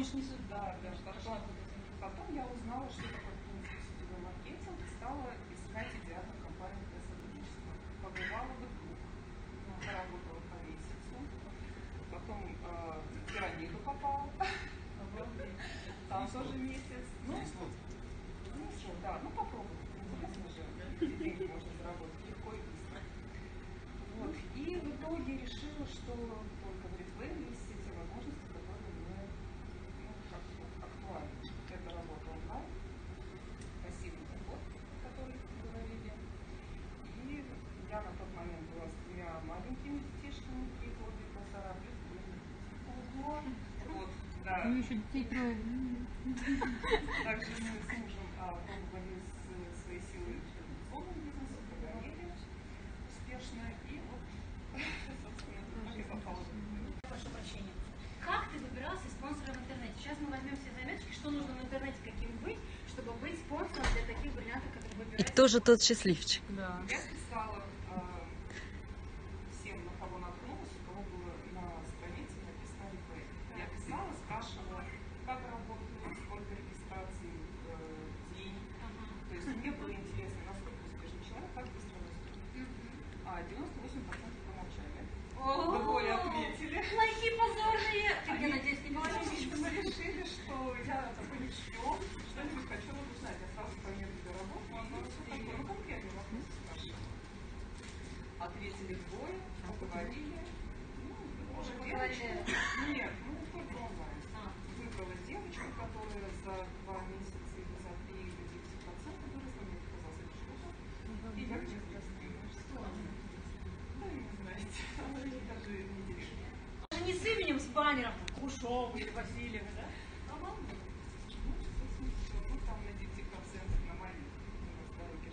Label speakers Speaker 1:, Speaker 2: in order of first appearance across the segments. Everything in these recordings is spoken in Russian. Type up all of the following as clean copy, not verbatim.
Speaker 1: помощницей, да. Потом я узнала, что такое сетевой маркетинг, стала искать идеальную компанию для сотрудничества. Побывала в двух, поработала по месяцу, потом в пирамиду попала, там тоже месяц. Да, попробуй. Интересно же, деньги можно заработать легко и быстро. Вот. И в итоге решила, что только в ритейле есть все те возможности, которые мне актуальны. Это работа онлайн, пассивный доход, о котором говорили. И я на тот момент была с двумя маленькими детишками, 3 года и 1,5, плюс Ого! Вот, да.
Speaker 2: У меня еще детей 3.
Speaker 1: Также мы с мужем пробовали свои силы в традиционном бизнесе, прогорели успешно, и вот, собственно, так и попала.
Speaker 3: Прошу прощения. Как ты выбирался спонсора в интернете? Сейчас мы возьмем все заметки, что нужно в интернете, каким быть, чтобы быть спонсором для таких бриллиантов, которые выбирают.
Speaker 2: И кто же тот счастливчик?
Speaker 3: Да.
Speaker 1: Я писала всем, на кого наткнулась, у кого было на странице написано РП. Я писала, спрашивала, как работаю, сколько регистраций в день. То есть мне было интересно, насколько успешный человек, как быстро растет. 98% помолчали. Двое отметили.
Speaker 3: Плохие, позорные. Я надеюсь, не
Speaker 1: Они решили, что я такой чемпион, что-нибудь хочу узнать. Я сразу по методу работы, конкретный вопрос спрашивала. Ответили двое, поговорили. Уже
Speaker 3: поговорили?
Speaker 1: Нет, только онлайн. Выбрала девочку, которая за 2 месяца или за 3 или 10% выросла, мне показался чудо. И я честно что? Да, не знаете, она даже не делит.
Speaker 3: Не с именем, с баннером. Кушов или Васильев, да?
Speaker 1: Там на 10% на мои дороги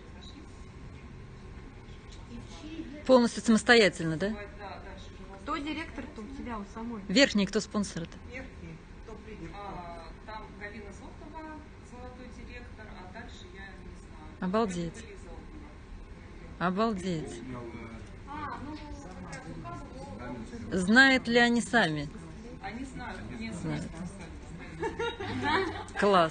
Speaker 1: разошлись.
Speaker 2: Полностью самостоятельно, да?
Speaker 1: Да, дальше уже
Speaker 4: Кто директор-то у тебя, у самой?
Speaker 2: Верхний, кто спонсор-то?
Speaker 1: верхний топ-лидер. Там Галина Зотова, золотой директор, а дальше я не знаю.
Speaker 2: Обалдеть. Обалдеть. Знают ли они сами?
Speaker 1: Они знают, не
Speaker 2: Знают.
Speaker 1: знают.
Speaker 2: Класс.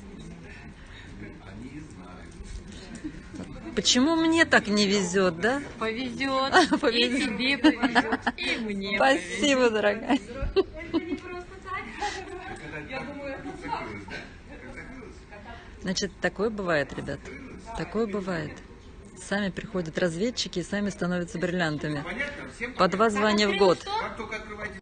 Speaker 5: Они знают.
Speaker 2: Почему мне так не везет, да?
Speaker 4: Повезет.
Speaker 2: Повезет.
Speaker 4: И тебе повезет, и мне
Speaker 2: Спасибо, дорогая.
Speaker 3: Это не просто так.
Speaker 1: Я думаю, это
Speaker 5: Закрылась, да? Как закрылась?
Speaker 2: Значит, такое бывает, ребят. Такое бывает. Сами приходят разведчики и сами становятся бриллиантами.
Speaker 5: Понятно? Всем
Speaker 2: По 2 звания в год.
Speaker 5: Как только открываете...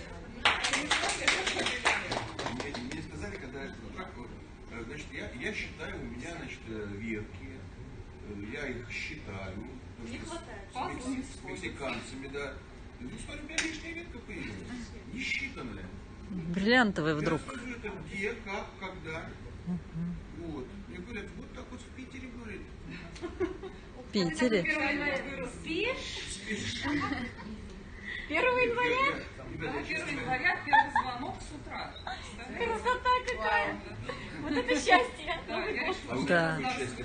Speaker 5: Мне сказали, когда... Значит, я считаю, у меня, значит, ветки, я их считаю.
Speaker 3: Не хватает.
Speaker 5: С мексиканцами, да. Ну, смотрю, у меня лишняя ветка появилась. Несчитанная.
Speaker 2: Бриллиантовый вдруг.
Speaker 5: Я скажу, это где, как, когда. Вот. Мне говорят, вот так вот в Питере, говорит.
Speaker 2: В Питере.
Speaker 3: 1 января спишь?
Speaker 4: 1 января?
Speaker 5: Ребята,
Speaker 1: 1 января, первый звонок с утра.
Speaker 4: Красота какая! Вот это счастье!
Speaker 1: Да, я решила,
Speaker 2: Да.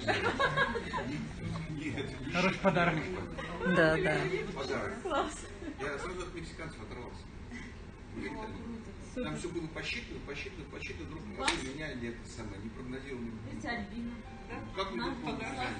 Speaker 5: Нет,
Speaker 6: Хороший подарок.
Speaker 2: Да, да.
Speaker 5: подарок. Я сразу от мексиканцев оторвался. Там все было посчитано, вдруг раз у меня нет самое непрогнозируемое.
Speaker 3: Альбина.
Speaker 5: Как мне тут подарок?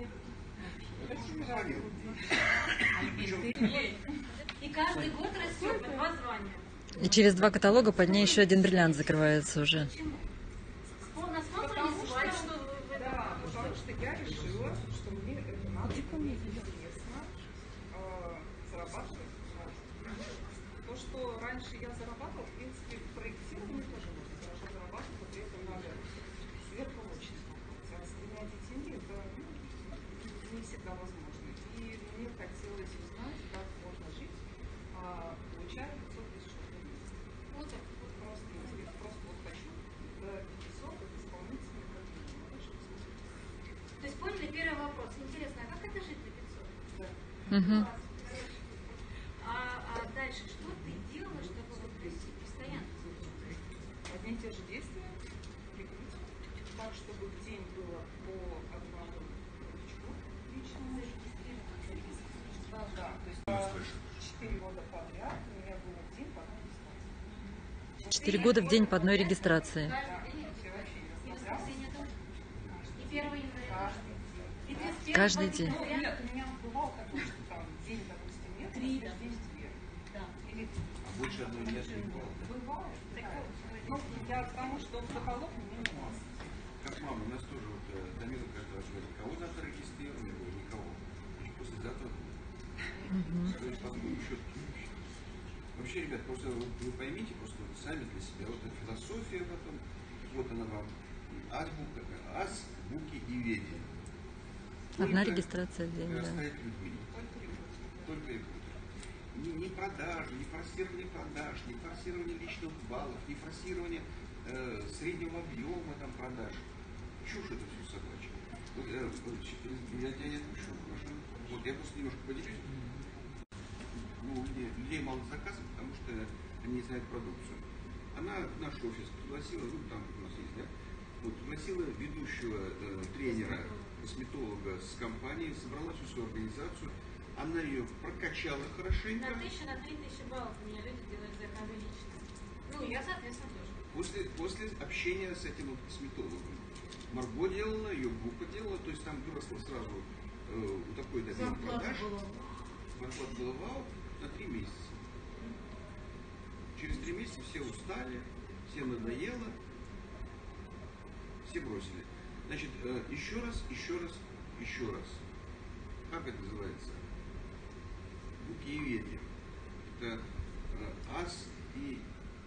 Speaker 3: И каждый год растет по 2 звания.
Speaker 2: И через 2 каталога под ней еще 1 бриллиант закрывается уже.
Speaker 3: На спонсора не звать, что
Speaker 1: да, потому что я решила, что мне это надо, мне интересно зарабатывать. То, что раньше я зарабатывала, в принципе, в проектировании тоже можно хорошо зарабатывать, но при этом надо сверхурочно. А с 3 детьми это не всегда возможно. И мне хотелось узнать, как можно жить, получая 500 тысяч рублей в месяц.
Speaker 3: вот так.
Speaker 1: Вот просто интересно, просто вот хочу до 500 от исполнителя как минимум.
Speaker 3: То есть поняли первый вопрос. Интересно, а как это жить до 500?
Speaker 1: Да.
Speaker 2: Угу.
Speaker 3: А дальше, что ты делала, чтобы вот постоянно?
Speaker 1: Одни и те же действия, прикрыть, так, чтобы в день было по одному новичку личному. Да, то есть 4 года подряд у меня было в день по одной дистанции.
Speaker 2: 4 года в день по одной регистрации.
Speaker 3: И воскресенье тоже. И 1 января. И 31
Speaker 2: Каждый день.
Speaker 1: Ну, нет, у меня бывало такое, что там день, допустим, нет,
Speaker 3: Три,
Speaker 1: а
Speaker 3: да.
Speaker 1: день в две.
Speaker 3: Да.
Speaker 1: Или
Speaker 5: А больше одной нет, не бывало.
Speaker 1: бывает. Ну, я к тому, что каталог мне не класс.
Speaker 5: Как мама, у нас тоже вот Дамира каждый раз говорит, кого завтра регистрировали, я говорю, никого. И послезавтра. То есть по большому счету. Вообще, ребят, просто вы поймите, просто вот сами для себя, вот эта философия потом, вот она вам, азбуки и веди.
Speaker 2: Одна регистрация в день, да.
Speaker 5: Растает людьми. Только рекрутер. Ни продажи, ни форсирование продаж, ни форсирование личных баллов, ни форсирование среднего объема там, продаж. Чушь это все собачья. Вот, я тебя не отпущу. Вот я просто немножко поделюсь. Ну, людей мало заказов, потому что они не знают продукцию. Она в наш офис пригласила, ну там у нас есть, да? Вот, пригласила ведущего тренера, косметолога с компании, собрала всю свою организацию, она ее прокачала хорошенько.
Speaker 3: На 1000, на 3000 баллов у меня люди делают заказы лично. Ну, я, соответственно, тоже.
Speaker 5: После общения с этим вот косметологом. Марго делала, ее группа делала, то есть там выросла сразу такой объем продаж. Зарплата была вау на 3 месяца. Через 3 месяца все устали, всем надоело, все бросили. Значит, еще раз. Как это называется? Букиеведение. Это ас и...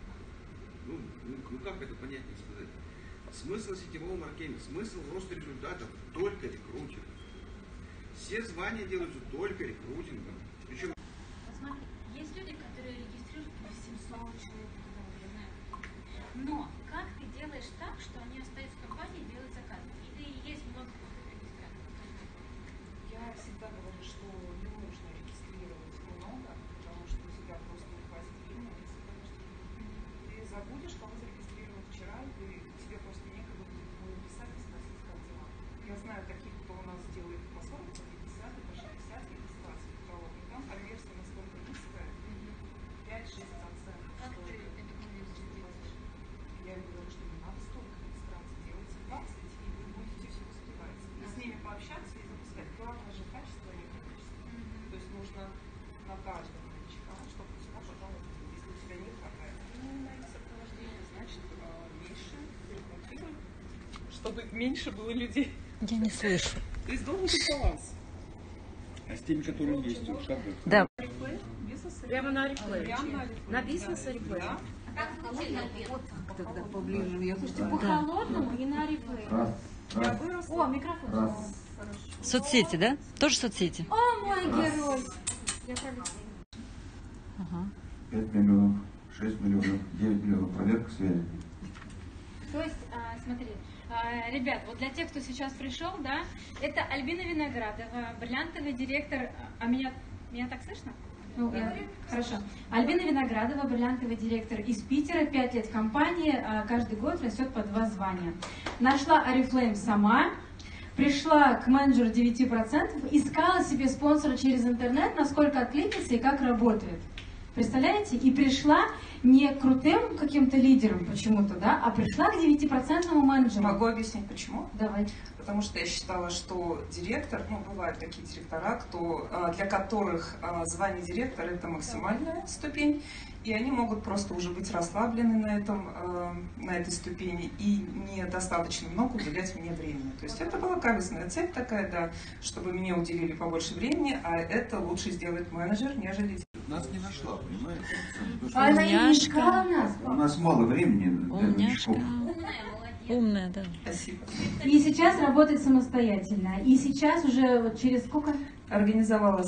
Speaker 5: Ну как это понятнее сказать? Смысл сетевого маркетинга, смысл роста результатов только рекрутинг. Все звания делаются только рекрутингом. Причем
Speaker 3: Посмотри, есть люди, которые регистрируют 800 человек, я знаю. Но как ты делаешь так, что они остаются в компании и делают заказы? И ты есть много регистраторов.
Speaker 1: Я всегда говорю, что не нужно регистрировать много, потому что у тебя просто не хватит времени, если ты забудешь, кого зарегистрировал вчера, и тебе просто некогда будет написать и спросить, как дела. Я знаю таких, кто у нас делает по 40, по 50, по 60 регистраций в каталоге. Там конверсия настолько низкая, 5-6%.
Speaker 3: Как ты это умеешь сделать?
Speaker 1: Я им говорю, что не надо столько регистраций, делайте 20, и вы будете все успевать. И с ними пообщаться и запускать. Главное же качество, а не количество. То есть нужно на каждого новичка, чтобы у тебя попало. Если у тебя нет какая-то сопровождения, значит меньше рекрутируй, чтобы меньше было людей.
Speaker 2: Я не слышу.
Speaker 1: То есть должен быть баланс.
Speaker 5: а с теми, которые есть, как бы?
Speaker 2: Да.
Speaker 4: Прямо на реплей. На бизнес реплей.
Speaker 3: А как звучит Альбина?
Speaker 1: Тогда поближе. Я
Speaker 4: Слушайте, по холодному и на реплей. О, микрофон.
Speaker 2: Соцсети, да? Тоже соцсети?
Speaker 4: О, мой герой. Я пролетела.
Speaker 2: Ага.
Speaker 6: 5 миллионов, 6 миллионов, 9 миллионов. Проверка связи.
Speaker 4: То есть, смотри, ребят, вот для тех, кто сейчас пришел, да, это Альбина Виноградова, бриллиантовый директор. А меня так слышно? Ну, хорошо. Альбина Виноградова, бриллиантовый директор из Питера, 5 лет в компании, каждый год растет по 2 звания. Нашла Oriflame сама, пришла к менеджеру 9%, искала себе спонсора через интернет, насколько откликнется и как работает. Представляете? И пришла не крутым каким-то лидером почему-то, да, а пришла к 9% менеджеру.
Speaker 1: Могу объяснить почему?
Speaker 4: Давайте.
Speaker 1: Потому что я считала, что директор, ну, бывают такие директора, для которых звание директора – это максимальная ступень, и они могут просто уже быть расслаблены на этой ступени и недостаточно много уделять мне времени. То есть это была качественная цель такая, да, чтобы мне уделили побольше времени, а это лучше сделать менеджер, нежели директор.
Speaker 5: Нас не нашла, понимаете? Потому что
Speaker 4: Она и не
Speaker 2: Умняшка.
Speaker 4: искала нас.
Speaker 6: У нас мало времени для
Speaker 2: Умняшка.
Speaker 6: новичков.
Speaker 3: Умная, молодец.
Speaker 2: Умная, да.
Speaker 1: Спасибо.
Speaker 4: И сейчас работает самостоятельно. И сейчас уже вот через сколько?
Speaker 1: Организовала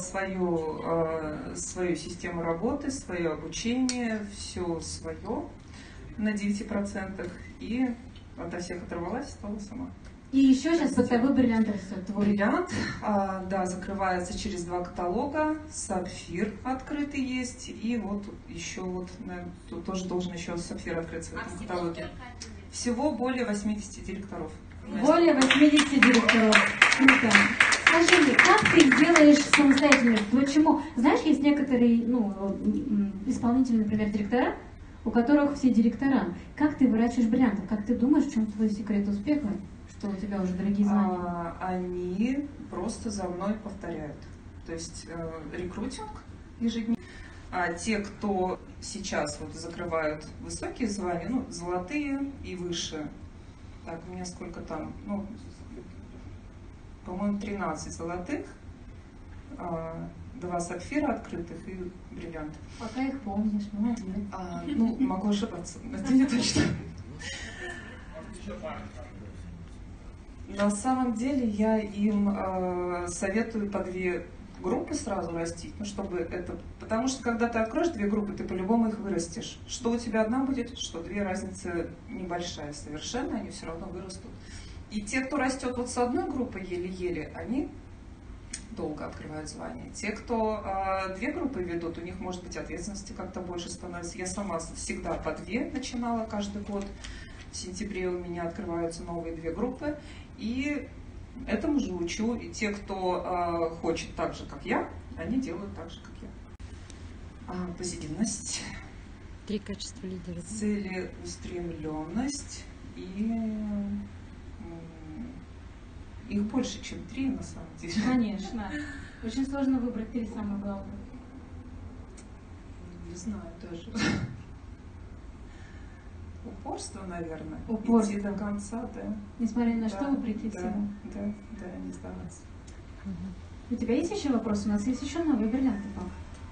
Speaker 1: свою систему работы, свое обучение, все свое на 9%, и ото всех оторвалась, стала сама.
Speaker 4: И еще сейчас под тобой бриллиант растет. Твой.
Speaker 1: Бриллиант, да, закрывается через 2 каталога, сапфир открытый есть, и вот еще вот, наверное, тут тоже должен еще сапфир открыться в
Speaker 3: А
Speaker 1: этом
Speaker 3: всего
Speaker 1: каталоге.
Speaker 3: сколько Альбина?
Speaker 1: Всего более 80 директоров.
Speaker 4: Более 80 директоров. Круто. Скажи мне, как ты их делаешь самостоятельно? Почему? Знаешь, есть некоторые исполнители, например, директора, у которых все директора. Как ты выращиваешь бриллиантов? Как ты думаешь, в чем твой секрет успеха? Что у тебя уже дорогие знания?
Speaker 1: Они просто за мной повторяют. То есть рекрутинг ежедневно. А те, кто сейчас вот закрывают высокие звания, ну, золотые и выше, так, у меня сколько там, ну, по-моему, 13 золотых, 2 сапфира открытых и бриллиантов.
Speaker 4: Пока их помнишь, молодец.
Speaker 1: Ну, могу ошибаться, это не точно. На самом деле я им советую по 2 группы сразу растить, ну, чтобы это... Потому что когда ты откроешь 2 группы, ты по-любому их вырастешь. Что у тебя одна будет, что 2, разница небольшая совершенно, они все равно вырастут. И те, кто растет вот с одной группой еле-еле, они долго открывают звания. Те, кто 2 группы ведут, у них, может быть, ответственности как-то больше становится. Я сама всегда по 2 начинала каждый год. В сентябре у меня открываются новые 2 группы. И этому же учу. И те, кто хочет так же, как я, они делают так же, как я. Позитивность.
Speaker 2: 3 качества лидера.
Speaker 1: Целеустремленность и... Их больше, чем 3, на самом деле.
Speaker 4: Конечно. Очень сложно выбрать 3 самых главных.
Speaker 1: Не знаю даже. Упорство, наверное.
Speaker 4: Упорство.
Speaker 1: Идти до конца, да.
Speaker 4: Несмотря ни на что, вы прийти в себя.
Speaker 1: Да, не сдаваться.
Speaker 4: У тебя есть еще вопрос? У нас есть еще новые бриллианты, пап.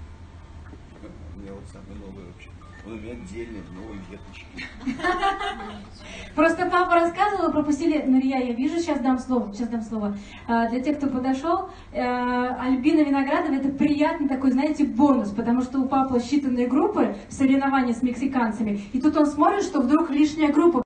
Speaker 5: У меня вот самые новые вообще. Вот у меня отдельные новые веточки.
Speaker 4: Просто папа рассказывал, пропустили. Мария, я вижу, сейчас дам слово. Для тех, кто подошел, Альбина Виноградова — это приятный такой, знаете, бонус, потому что у папы считанные группы в соревновании с мексиканцами, и тут он смотрит, что вдруг лишняя группа.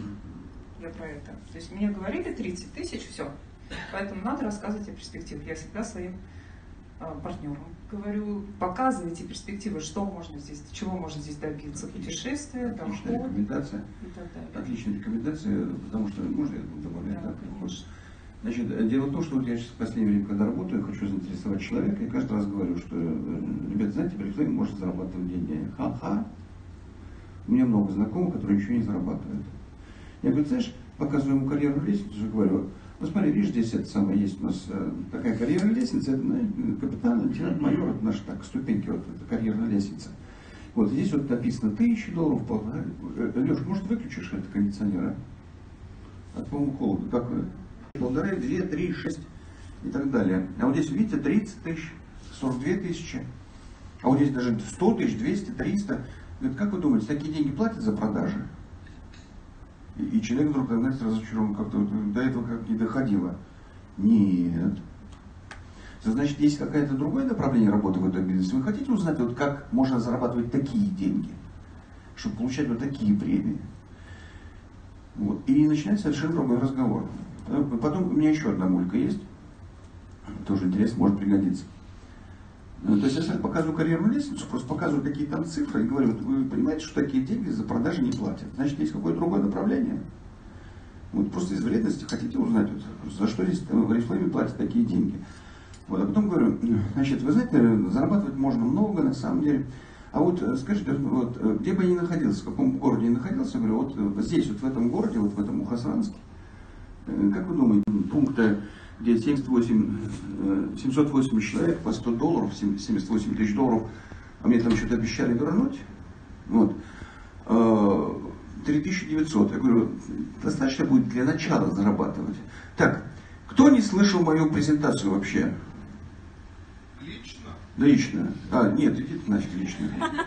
Speaker 1: Я про это. То есть мне говорили 30 тысяч, все. Поэтому надо рассказывать о перспективах. Я всегда своим партнерам говорю, показывайте перспективы, что можно здесь, чего можно здесь добиться, путешествия, доход
Speaker 6: Рекомендация.
Speaker 1: и так далее.
Speaker 6: Отличная рекомендация, потому что, можно я добавлять?
Speaker 1: Да,
Speaker 6: Да,
Speaker 1: конечно.
Speaker 6: Значит, дело в том, что вот я сейчас в последнее время, когда работаю, хочу заинтересовать человека, и каждый раз говорю, что, ребята, знаете, в рекламе можно зарабатывать деньги. Ха-ха. У меня много знакомых, которые ничего не зарабатывают. Я говорю, знаешь, показываю ему карьерную лестницу, говорю, ну смотри, видишь, здесь это самое есть у нас такая карьерная лестница, это капитан, лейтенант, майор, это наши так, ступеньки, вот это карьерная лестница. Вот здесь вот написано $1000, полтора. Леш, может выключишь это кондиционер, а? По-моему, холодно. Как? 1,5, 2, 3, 6 и так далее. А вот здесь, видите, 30 тысяч, 42 тысячи. А вот здесь даже 100 тысяч, 200, 300. Говорит, как вы думаете, такие деньги платят за продажи? И человек вдруг, знаете, разочарован, как-то до этого как не доходило. Нет. Значит, есть какое-то другое направление работы в этом бизнесе. Вы хотите узнать, вот как можно зарабатывать такие деньги, чтобы получать вот такие премии? Вот. И начинается совершенно другой разговор. Потом у меня еще одна мулька есть. Тоже интересно, может пригодиться. То есть я сразу показываю карьерную лестницу, просто показываю какие там цифры и говорю, вот вы понимаете, что такие деньги за продажи не платят. Значит, есть какое-то другое направление. Вот просто из вредности хотите узнать, вот, за что здесь в Oriflame платят такие деньги. Вот, а потом говорю, значит, вы знаете, зарабатывать можно много на самом деле. А вот скажите, вот, где бы я ни находился, в каком городе я ни находился, я говорю, вот здесь, вот в этом городе, вот в этом Мухосранске, как вы думаете, пункта, где 780 человек по $100, 78 тысяч $, а мне там что-то обещали вернуть, вот, 3900. Я говорю, достаточно будет для начала зарабатывать. Так, кто не слышал мою презентацию вообще?
Speaker 5: Лично?
Speaker 6: Лично. Нет, иди значит лично.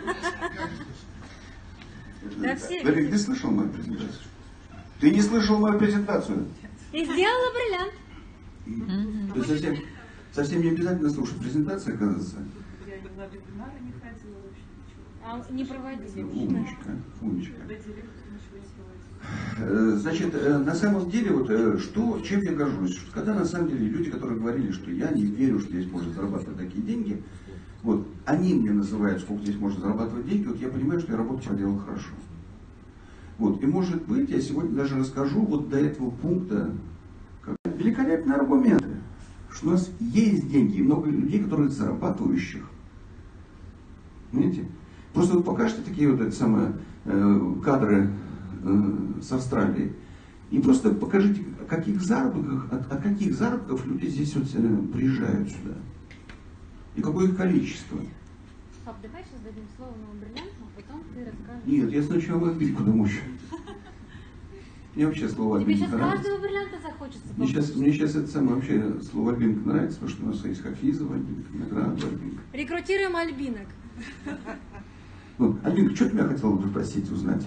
Speaker 6: Дарик, ты слышал мою презентацию? Ты не слышал мою презентацию?
Speaker 4: И сделала бриллиант.
Speaker 6: То есть совсем не обязательно слушать презентацию, оказывается.
Speaker 1: Я на вебинары не ходила вообще ничего.
Speaker 4: Не проводили.
Speaker 6: Умничка, умничка.
Speaker 1: Когда директор ничего не делает.
Speaker 6: Значит, на самом деле, вот, чем я горжусь? Когда на самом деле люди, которые говорили, что я не верю, что здесь можно зарабатывать такие деньги, вот, они мне называют, сколько здесь можно зарабатывать деньги, вот я понимаю, что я работу проделал хорошо. Вот, и может быть, я сегодня даже расскажу вот до этого пункта, великолепные аргументы, что у нас есть деньги, и много людей, которые зарабатывающих. Понимаете? Просто вы покажете такие вот эти самые кадры с Австралии. И просто покажите, от каких заработков люди здесь вот приезжают сюда. И какое их количество.
Speaker 4: Пап, давай сейчас дадим слово новому бриллианту, а потом ты расскажешь.
Speaker 6: Нет, я сначала Альбинку домучу. Мне вообще слово
Speaker 4: Тебе
Speaker 6: Альбинка
Speaker 4: сейчас
Speaker 6: нравится.
Speaker 4: каждого бриллианта захочется.
Speaker 6: Мне сейчас это самое вообще слово Альбинка нравится, потому что у нас есть Хафизова Альбинка, Виноградова Альбинка.
Speaker 4: Рекрутируем альбинок.
Speaker 6: Ну, Альбинка, что ты меня хотела бы спросить, узнать?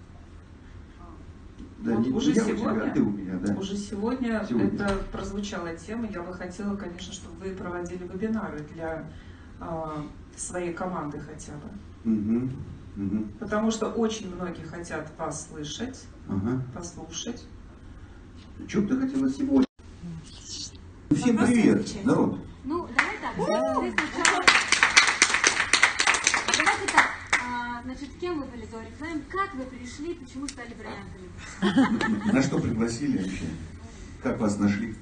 Speaker 6: Да,
Speaker 1: Вот
Speaker 6: не
Speaker 1: уже
Speaker 6: я у
Speaker 1: сегодня,
Speaker 6: тебя, а ты у меня, да.
Speaker 1: Уже сегодня
Speaker 6: Сегодня.
Speaker 1: это прозвучала тема. Я бы хотела, конечно, чтобы вы проводили вебинары для своей команды хотя бы.
Speaker 6: Угу. Угу.
Speaker 1: Потому что очень многие хотят вас слышать,
Speaker 6: Ага.
Speaker 1: послушать.
Speaker 6: Что бы ты хотела сегодня? Всем привет, народ.
Speaker 4: Ну, давай так. Ты сначала... Давайте так. Значит, кем вы были до рекламы? Как вы пришли? Почему стали бриллиантами?
Speaker 6: На что пригласили вообще? Как вас нашли?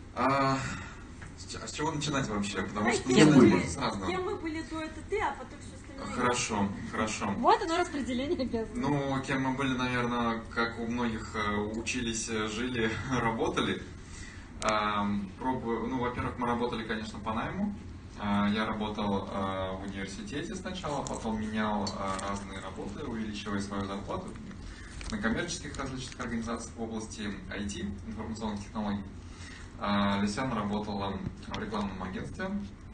Speaker 7: С чего начинать вообще? Потому что
Speaker 6: Кем
Speaker 7: начинать
Speaker 6: были?
Speaker 7: можно с разного.
Speaker 8: Кем мы были до, это ты, а потом все остальное.
Speaker 7: Хорошо, хорошо.
Speaker 4: Вот оно распределение без.
Speaker 7: Ну, кем мы были, наверное, как у многих, учились, жили, работали. Ну, во-первых, мы работали, конечно, по найму. Я работал в университете сначала, потом менял разные работы, увеличивая свою зарплату на коммерческих различных организациях в области IT, информационных технологий. Лисян работала в рекламном агентстве.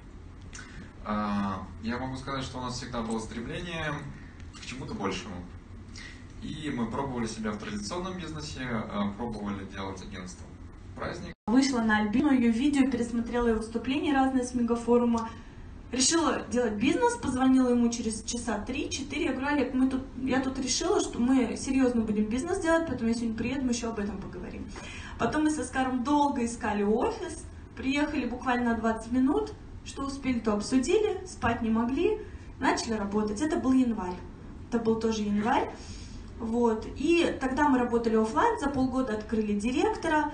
Speaker 7: Я могу сказать, что у нас всегда было стремление к чему-то большему. И мы пробовали себя в традиционном бизнесе, пробовали делать агентство. Праздник.
Speaker 8: Вышла на Альбину, ее видео, пересмотрела ее выступления разные с мегафорума. Решила делать бизнес, позвонила ему через часа 3-4. Я говорю: Олег, я тут решила, что мы серьезно будем бизнес делать, поэтому я сегодня приеду, мы еще об этом поговорим. Потом мы с Оскаром долго искали офис, приехали буквально на 20 минут, что успели, то обсудили, спать не могли, начали работать. Это был январь, это был тоже январь. Вот. И тогда мы работали офлайн, за полгода открыли директора,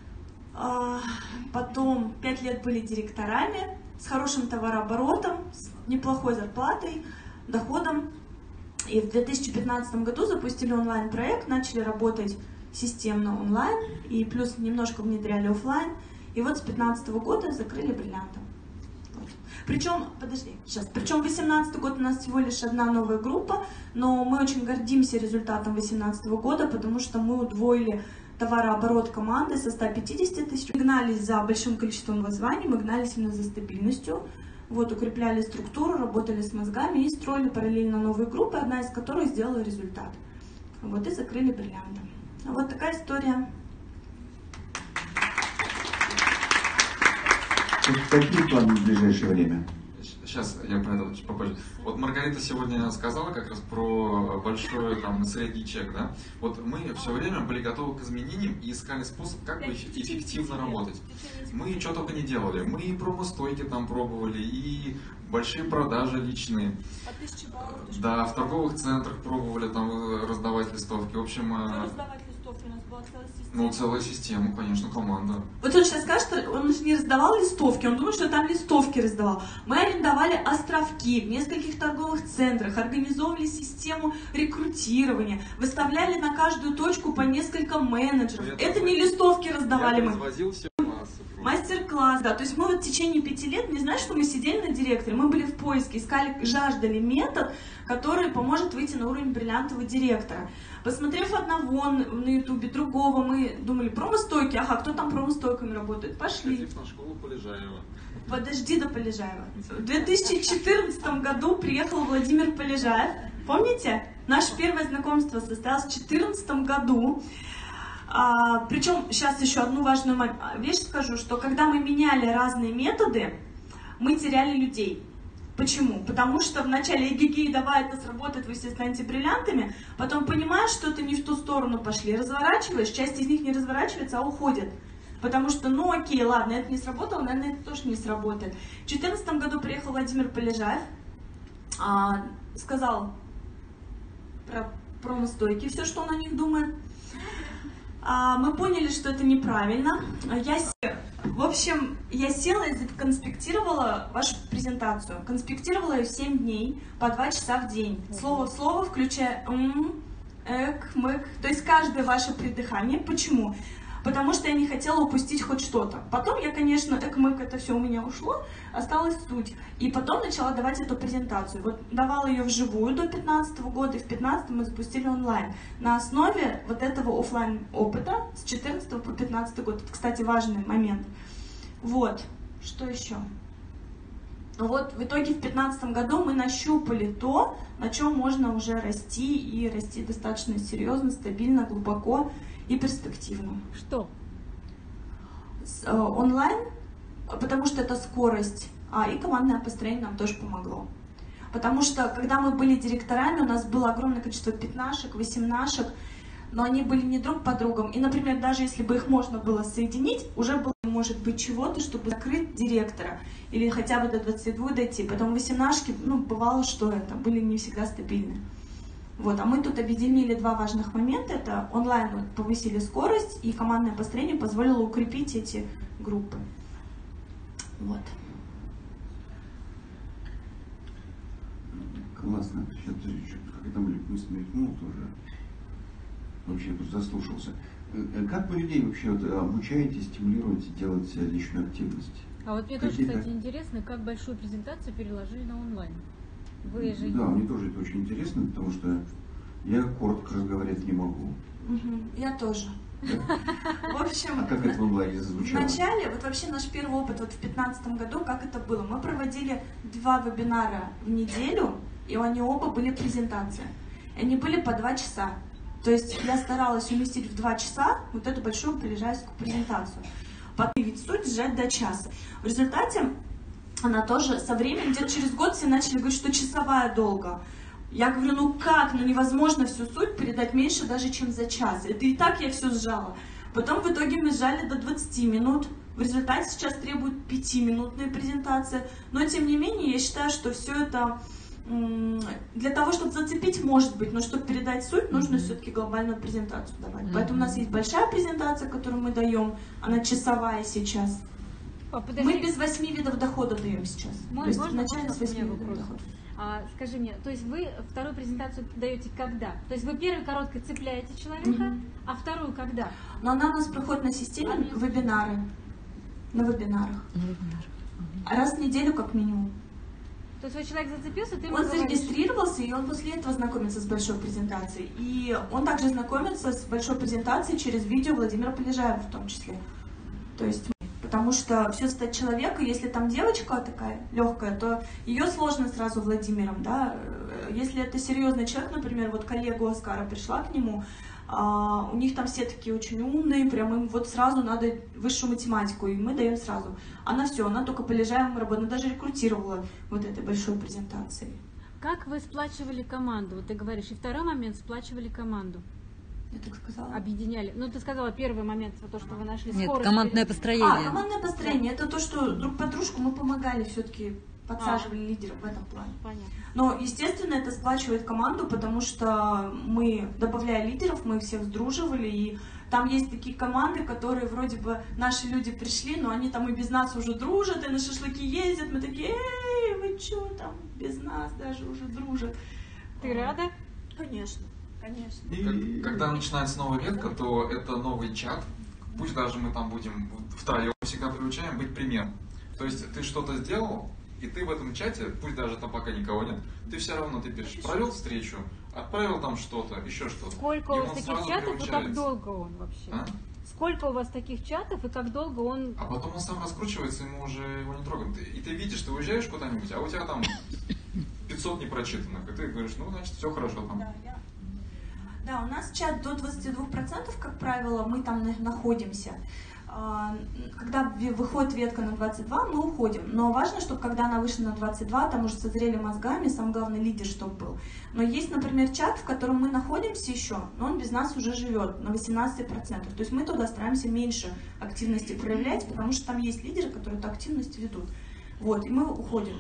Speaker 8: потом 5 лет были директорами, с хорошим товарооборотом, с неплохой зарплатой, доходом. И в 2015 году запустили онлайн-проект, начали работать системно онлайн и плюс немножко внедряли офлайн. И вот с 2015 года закрыли бриллиантом. Вот. Причем, причем 2018 год у нас всего лишь одна новая группа, но мы очень гордимся результатом 2018 года, потому что мы удвоили товарооборот команды со 150 тысяч. Мы гнались за большим количеством воззваний, мы гнались именно за стабильностью. Вот, укрепляли структуру, работали с мозгами и строили параллельно новые группы, одна из которых сделала результат. Вот, и закрыли бриллиантом. Вот такая история.
Speaker 6: Какие планы в ближайшее время?
Speaker 7: Сейчас я про это чуть попозже. Вот Маргарита сегодня сказала как раз про большой там средний чек, да? Вот мы все время были готовы к изменениям и искали способ, как бы эффективно работать. Мы что только не делали. Мы и промо-стойки там пробовали, и большие продажи личные.
Speaker 8: По 1000 баллов.
Speaker 7: Да, в торговых центрах пробовали там раздавать листовки. В общем,
Speaker 8: Раздавать листовки, у нас была целая система.
Speaker 7: ну целая система, конечно, команда.
Speaker 8: Вот он сейчас скажет, что он же не раздавал листовки, он думает, что там листовки раздавал. Мы арендовали островки в нескольких торговых центрах, организовывали систему рекрутирования, выставляли на каждую точку по несколько менеджеров. Это не листовки раздавали мы. Мастер-класс, да. То есть мы вот в течение 5 лет, не знаешь, что мы сидели на директоре, мы были в поиске, искали, жаждали метод, который поможет выйти на уровень бриллиантового директора. Посмотрев одного на ютубе, другого, мы думали, промо-стойки, ага, кто там промо-стойками работает? Пошли.
Speaker 7: Ходив на школу Полежаева.
Speaker 8: Подожди до Полежаева. В 2014 году приехал Владимир Полежаев. Помните? Наше первое знакомство состоялось в 2014 году. Причем сейчас еще одну важную вещь скажу, что когда мы меняли разные методы, мы теряли людей. Почему? Потому что вначале эгегей, давай это сработает, вы все станете бриллиантами, потом понимаешь, что это не в ту сторону пошли, разворачиваешь, часть из них не разворачивается, а уходит. Потому что, ну окей, ладно, это не сработало, наверное, это тоже не сработает. В 2014 году приехал Владимир Полежаев, сказал про промо-стойки, все, что он о них думает. Мы поняли, что это неправильно. В общем, я села и конспектировала вашу презентацию. Конспектировала ее 7 дней, по 2 часа в день. Слово в слово, включая эк, мэк. То есть каждое ваше придыхание. Почему? Потому что я не хотела упустить хоть что-то. Потом я, конечно, эк, мэк, это все у меня ушло, осталась суть. И потом начала давать эту презентацию. Вот давала ее вживую до 2015 года, и в 2015 мы запустили онлайн. На основе вот этого офлайн опыта с 2014 по 2015 год. Это, кстати, важный момент. Вот. Что еще? Вот в итоге в 2015 году мы нащупали то, на чем можно уже расти, и расти достаточно серьезно, стабильно, глубоко и перспективно.
Speaker 4: Что?
Speaker 8: Онлайн, потому что это скорость, и командное построение нам тоже помогло. Потому что, когда мы были директорами, у нас было огромное количество пятнашек, восемнашек, но они были не друг по другу. И, например, даже если бы их можно было соединить, уже было, может быть, чего-то, чтобы закрыть директора или хотя бы до 22 дойти. Потом восемнашки, бывало, что это были не всегда стабильны. Вот, а мы тут объединили два важных момента. Это онлайн повысили скорость, и командное построение позволило укрепить эти группы. Вот.
Speaker 6: Классно. Сейчас как это мысль мелькнула тоже. Вообще я тут заслушался. Как вы людей вообще обучаете, стимулируете делать личную активность?
Speaker 4: А вот мне тоже, кстати, интересно, как большую презентацию переложили на онлайн. Вы же...
Speaker 6: Да, мне тоже это очень интересно, потому что я коротко разговаривать не могу.
Speaker 8: Я тоже. В общем,
Speaker 6: а как это в онлайне звучало?
Speaker 8: Вначале, вот вообще наш первый опыт вот в 2015 году, как это было? Мы проводили 2 вебинара в неделю, и они оба были презентации. И они были по 2 часа. То есть я старалась уместить в 2 часа вот эту большую полежайскую презентацию. Подвигать суть, сжать до часа. В результате она тоже со временем, где-то через год все начали говорить, что часовая долго. Я говорю, как, невозможно всю суть передать меньше даже, чем за час. Это и так я все сжала. Потом в итоге мы сжали до 20 минут. В результате сейчас требует 5-минутная презентация. Но тем не менее, я считаю, что все это для того, чтобы зацепить, может быть, но чтобы передать суть, нужно все-таки глобальную презентацию давать. Поэтому у нас есть большая презентация, которую мы даем, она часовая сейчас. Мы без 8 видов дохода даем сейчас. То есть вначале с 8 видов дохода.
Speaker 4: Скажи мне, то есть вы вторую презентацию даете когда? То есть вы первой короткой цепляете человека, а вторую когда?
Speaker 8: Но она у нас проходит на системе вебинары. На вебинарах. Раз в неделю как минимум.
Speaker 4: То есть человек зацепился, ты ему
Speaker 8: Он зарегистрировался, и он после этого знакомится с большой презентацией. И он также знакомится с большой презентацией через видео Владимира Полежаева в том числе. То есть, потому что все стать человека, если там девочка такая легкая, то ее сложно сразу Владимиром, да. Если это серьезный человек, например, вот коллега Оскара пришла к нему, у них там все такие очень умные, прям им вот сразу надо высшую математику, и мы даем сразу. Она только Полежаевым работала, она даже рекрутировала вот этой большой презентацией.
Speaker 4: Как вы сплачивали команду? Вот ты говоришь, и второй момент, сплачивали команду.
Speaker 8: Я так сказала.
Speaker 4: Объединяли. Ты сказала первый момент, то, что вы нашли скорость.
Speaker 2: Нет, командное построение.
Speaker 8: Командное построение, это то, что друг под дружку мы помогали все-таки, подсаживали лидеров в этом плане.
Speaker 4: Понятно.
Speaker 8: Но, естественно, это сплачивает команду, потому что мы, добавляя лидеров, мы всех сдруживали, и там есть такие команды, которые вроде бы наши люди пришли, но они там и без нас уже дружат, и на шашлыки ездят, мы такие, эй, вы что там, без нас даже уже дружат.
Speaker 4: Ты рада?
Speaker 8: Конечно. Конечно.
Speaker 7: Когда начинается новая ветка, то это новый чат. Пусть даже мы там будем втроем, всегда приучаем быть примером. То есть ты что-то сделал, и ты в этом чате, пусть даже там пока никого нет, ты все равно ты пишешь, провел встречу, отправил там что-то, еще что-то.
Speaker 4: Сколько у вас таких чатов и как долго он вообще? Сколько у вас таких чатов и как долго он...
Speaker 7: А потом он сам раскручивается, ему уже его не трогаем. И ты видишь, ты уезжаешь куда-нибудь, а у тебя там 500 непрочитанных, и ты говоришь, значит, все хорошо там.
Speaker 8: Да, у нас чат до 22%, как правило, мы там находимся. Когда выходит ветка на 22, мы уходим. Но важно, чтобы когда она вышла на 22, там уже созрели мозгами, самый главный лидер, чтобы был. Но есть, например, чат, в котором мы находимся еще, но он без нас уже живет на 18%. То есть мы туда стараемся меньше активности проявлять, потому что там есть лидеры, которые эту активность ведут. Вот, и мы уходим.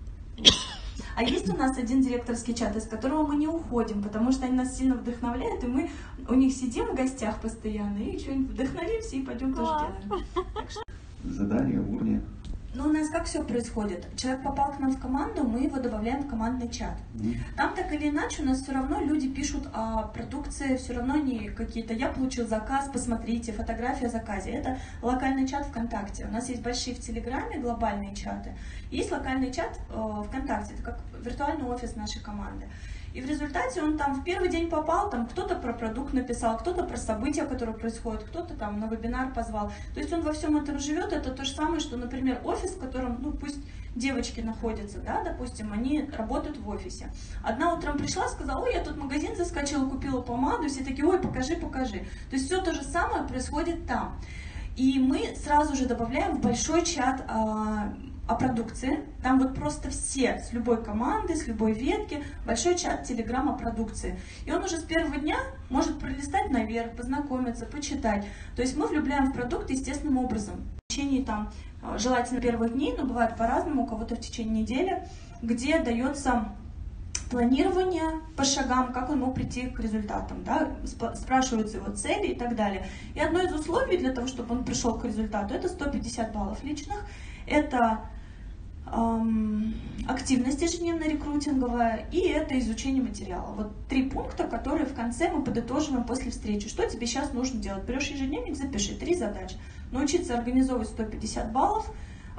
Speaker 8: А есть у нас один директорский чат, из которого мы не уходим, потому что они нас сильно вдохновляют, и мы у них сидим в гостях постоянно, и что-нибудь вдохновимся, и пойдем тоже делаем.
Speaker 6: задания, уровни.
Speaker 8: Ну, у нас как все происходит? Человек попал к нам в команду, мы его добавляем в командный чат. Там так или иначе у нас все равно люди пишут о продукции, все равно не какие-то «я получил заказ, посмотрите, фотография о заказе». Это локальный чат ВКонтакте. У нас есть большие в Телеграме глобальные чаты. Есть локальный чат ВКонтакте, это как виртуальный офис нашей команды. И в результате он там в первый день попал, там кто-то про продукт написал, кто-то про события, которые происходят, кто-то там на вебинар позвал. То есть он во всем этом живет. Это то же самое, что, например, офис, в котором, ну пусть девочки находятся, да, допустим, они работают в офисе. Одна утром пришла, сказала: ой, я тут в магазин заскочила, купила помаду, и все такие: ой, покажи, покажи. То есть все то же самое происходит там. И мы сразу же добавляем в большой чат о продукции. Там вот просто все, с любой команды, с любой ветки, большой чат Telegram о продукции. И он уже с первого дня может пролистать наверх, познакомиться, почитать. То есть мы влюбляем в продукт естественным образом. В течение там, желательно первых дней, но бывает по-разному, у кого-то в течение недели, где дается планирование по шагам, как он мог прийти к результатам, да? Спрашиваются его цели и так далее. И одно из условий для того, чтобы он пришел к результату, это 150 баллов личных, это активность ежедневная рекрутинговая, и это изучение материала. Вот 3 пункта, которые в конце мы подытоживаем после встречи. Что тебе сейчас нужно делать? Берешь ежедневник, запиши 3 задачи. Научиться организовывать 150 баллов,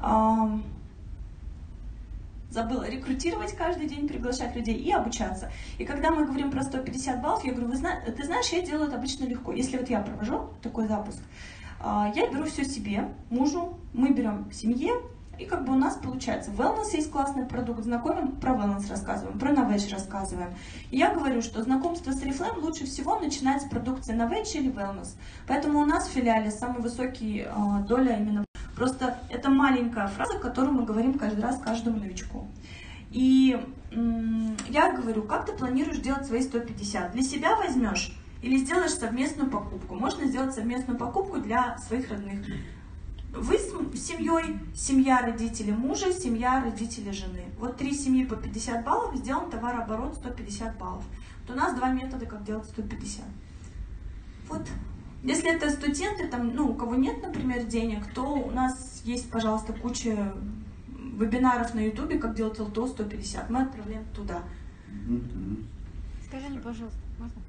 Speaker 8: забыла рекрутировать каждый день, приглашать людей и обучаться. И когда мы говорим про 150 баллов, я говорю: ты знаешь, я делаю это обычно легко. Если вот я провожу такой запуск, я беру все себе, мужу, мы берем семье, и как бы у нас получается, wellness есть классный продукт, знакомим, про wellness рассказываем, про Novage рассказываем. И я говорю, что знакомство с Oriflame лучше всего начинать с продукции Novage или wellness. Поэтому у нас в филиале самый высокий доля именно. Просто это маленькая фраза, которую мы говорим каждый раз каждому новичку. И я говорю: как ты планируешь делать свои 150? Для себя возьмешь или сделаешь совместную покупку? Можно сделать совместную покупку для своих родных. Вы с семьей, семья родителей мужа, семья родителей жены. Вот 3 семьи по 50 баллов, сделан товарооборот 150 баллов. Вот у нас 2 метода, как делать 150. Вот. Если это студенты, там, ну, у кого нет, например, денег, то у нас есть, пожалуйста, куча вебинаров на ютубе, как делать ЛТО 150. Мы отправляем туда.
Speaker 9: Скажи мне, пожалуйста,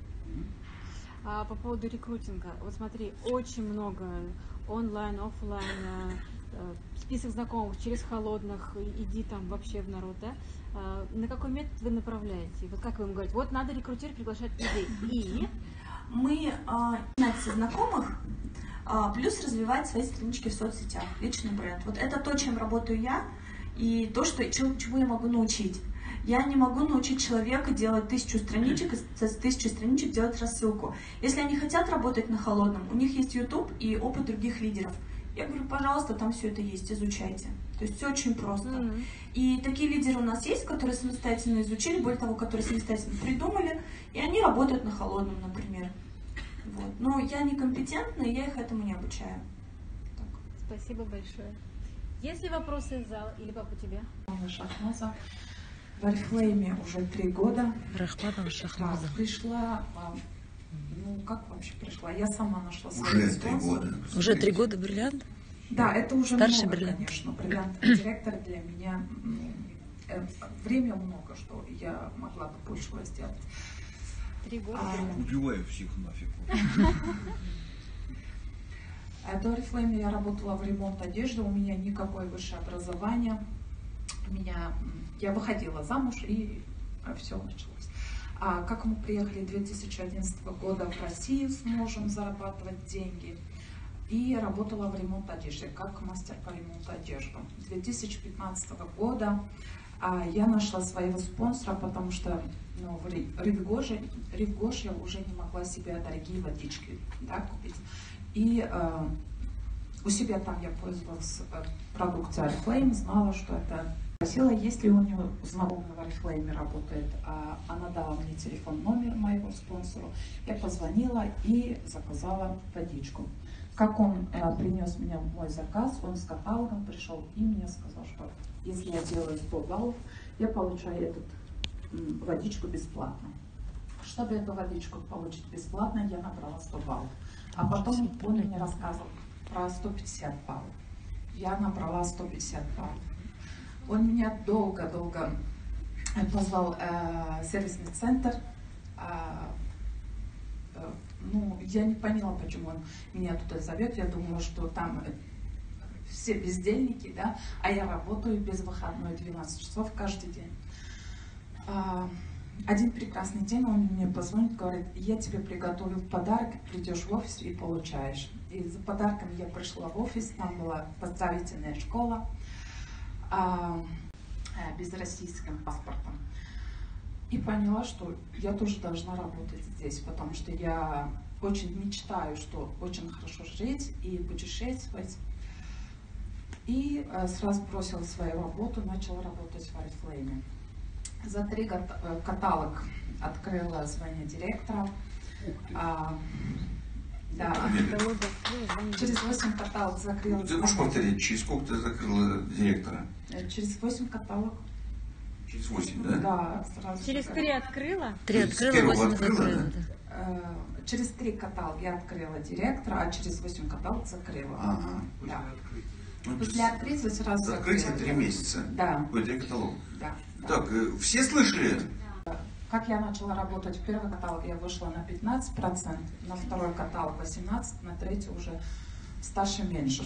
Speaker 9: можно? По поводу рекрутинга. Вот смотри, очень много онлайн, офлайн, список знакомых через холодных, иди там вообще в народ, да? На какой метод вы направляете? Вот как вы им говорите? Вот надо рекрутировать, приглашать людей. И
Speaker 8: мы начинаем со знакомых, плюс развивать свои странички в соцсетях, личный бренд. Вот это то, чем работаю я, и то, чему я могу научить. Я не могу научить человека делать 1000 страничек, и с 1000 страничек делать рассылку. Если они хотят работать на холодном, у них есть YouTube и опыт других лидеров. Я говорю: пожалуйста, там все это есть, изучайте. То есть все очень просто. И такие лидеры у нас есть, которые самостоятельно изучили, более того, которые самостоятельно придумали, и они работают на холодном, например. Вот. Но я некомпетентна, и я их этому не обучаю. Так.
Speaker 9: Спасибо большое. Есть ли вопросы из зала или по тебе?
Speaker 10: Шахмаза. В Oriflame уже 3 года. Да, пришла, ну как вообще пришла? Я сама нашла свой
Speaker 6: Уже 3 года.
Speaker 2: Уже 3 года бриллиант?
Speaker 10: Да, это уже
Speaker 2: старший
Speaker 10: много,
Speaker 2: бриллиант.
Speaker 10: конечно. Бриллиантовый директор для меня, время много, что я могла бы большего сделать.
Speaker 9: 3 года.
Speaker 5: Убиваю всех нафиг.
Speaker 10: До Oriflame я работала в ремонт одежды, у меня никакое высшее образование. Я выходила замуж, и все началось. Как мы приехали 2011 года в Россию с мужем зарабатывать деньги, и работала в ремонт одежды, как мастер по ремонту одежды. 2015 года я нашла своего спонсора, потому что в Рив-Гоше я уже не могла себе дорогие водички, да, купить. И у себя там я пользовалась продукцией Oriflame, знала, что это. Спросила, есть ли у нее знакомый в Oriflame работает. Она дала мне телефон, номер моего спонсора. Я позвонила и заказала водичку. Как он принес мне мой заказ, он с каталогом пришел и мне сказал, что если я делаю 100 баллов, я получаю эту водичку бесплатно. Чтобы эту водичку получить бесплатно, я набрала 100 баллов. А потом он мне рассказывал про 150 баллов. я набрала 150 баллов. Он меня долго-долго позвал в сервисный центр. Ну, я не поняла, почему он меня туда зовет. Я думала, что там все бездельники, да, а я работаю без выходной 12 часов каждый день. Один прекрасный день он мне позвонит, говорит: я тебе приготовил подарок, придешь в офис и получаешь. И за подарком я пришла в офис, там была поздравительная школа без российским паспортом. И поняла, что я тоже должна работать здесь, потому что я очень мечтаю, что очень хорошо жить и путешествовать. И сразу бросила свою работу, начала работать в Oriflame. За 3 года каталог открыла звание директора. Да. Через 8 каталог закрыла.
Speaker 6: Ты можешь повторить, через сколько ты закрыла директора?
Speaker 10: Через 8 каталог.
Speaker 6: Через 8, да?
Speaker 10: Да, сразу.
Speaker 9: Через 3 открыла?
Speaker 2: 3 открыла, 8 закрыла. Да.
Speaker 10: Через 3 каталога я открыла директора, а через 8 каталог закрыла.
Speaker 6: Ага.
Speaker 10: Да. После открытия сразу
Speaker 6: закрытие 3 месяца.
Speaker 10: Да.
Speaker 6: Ой, 3 каталога.
Speaker 10: Да.
Speaker 6: Так, все слышали?
Speaker 10: Как я начала работать в первый каталог, я вышла на 15%, на второй каталог 18%, на третий уже старший менеджер.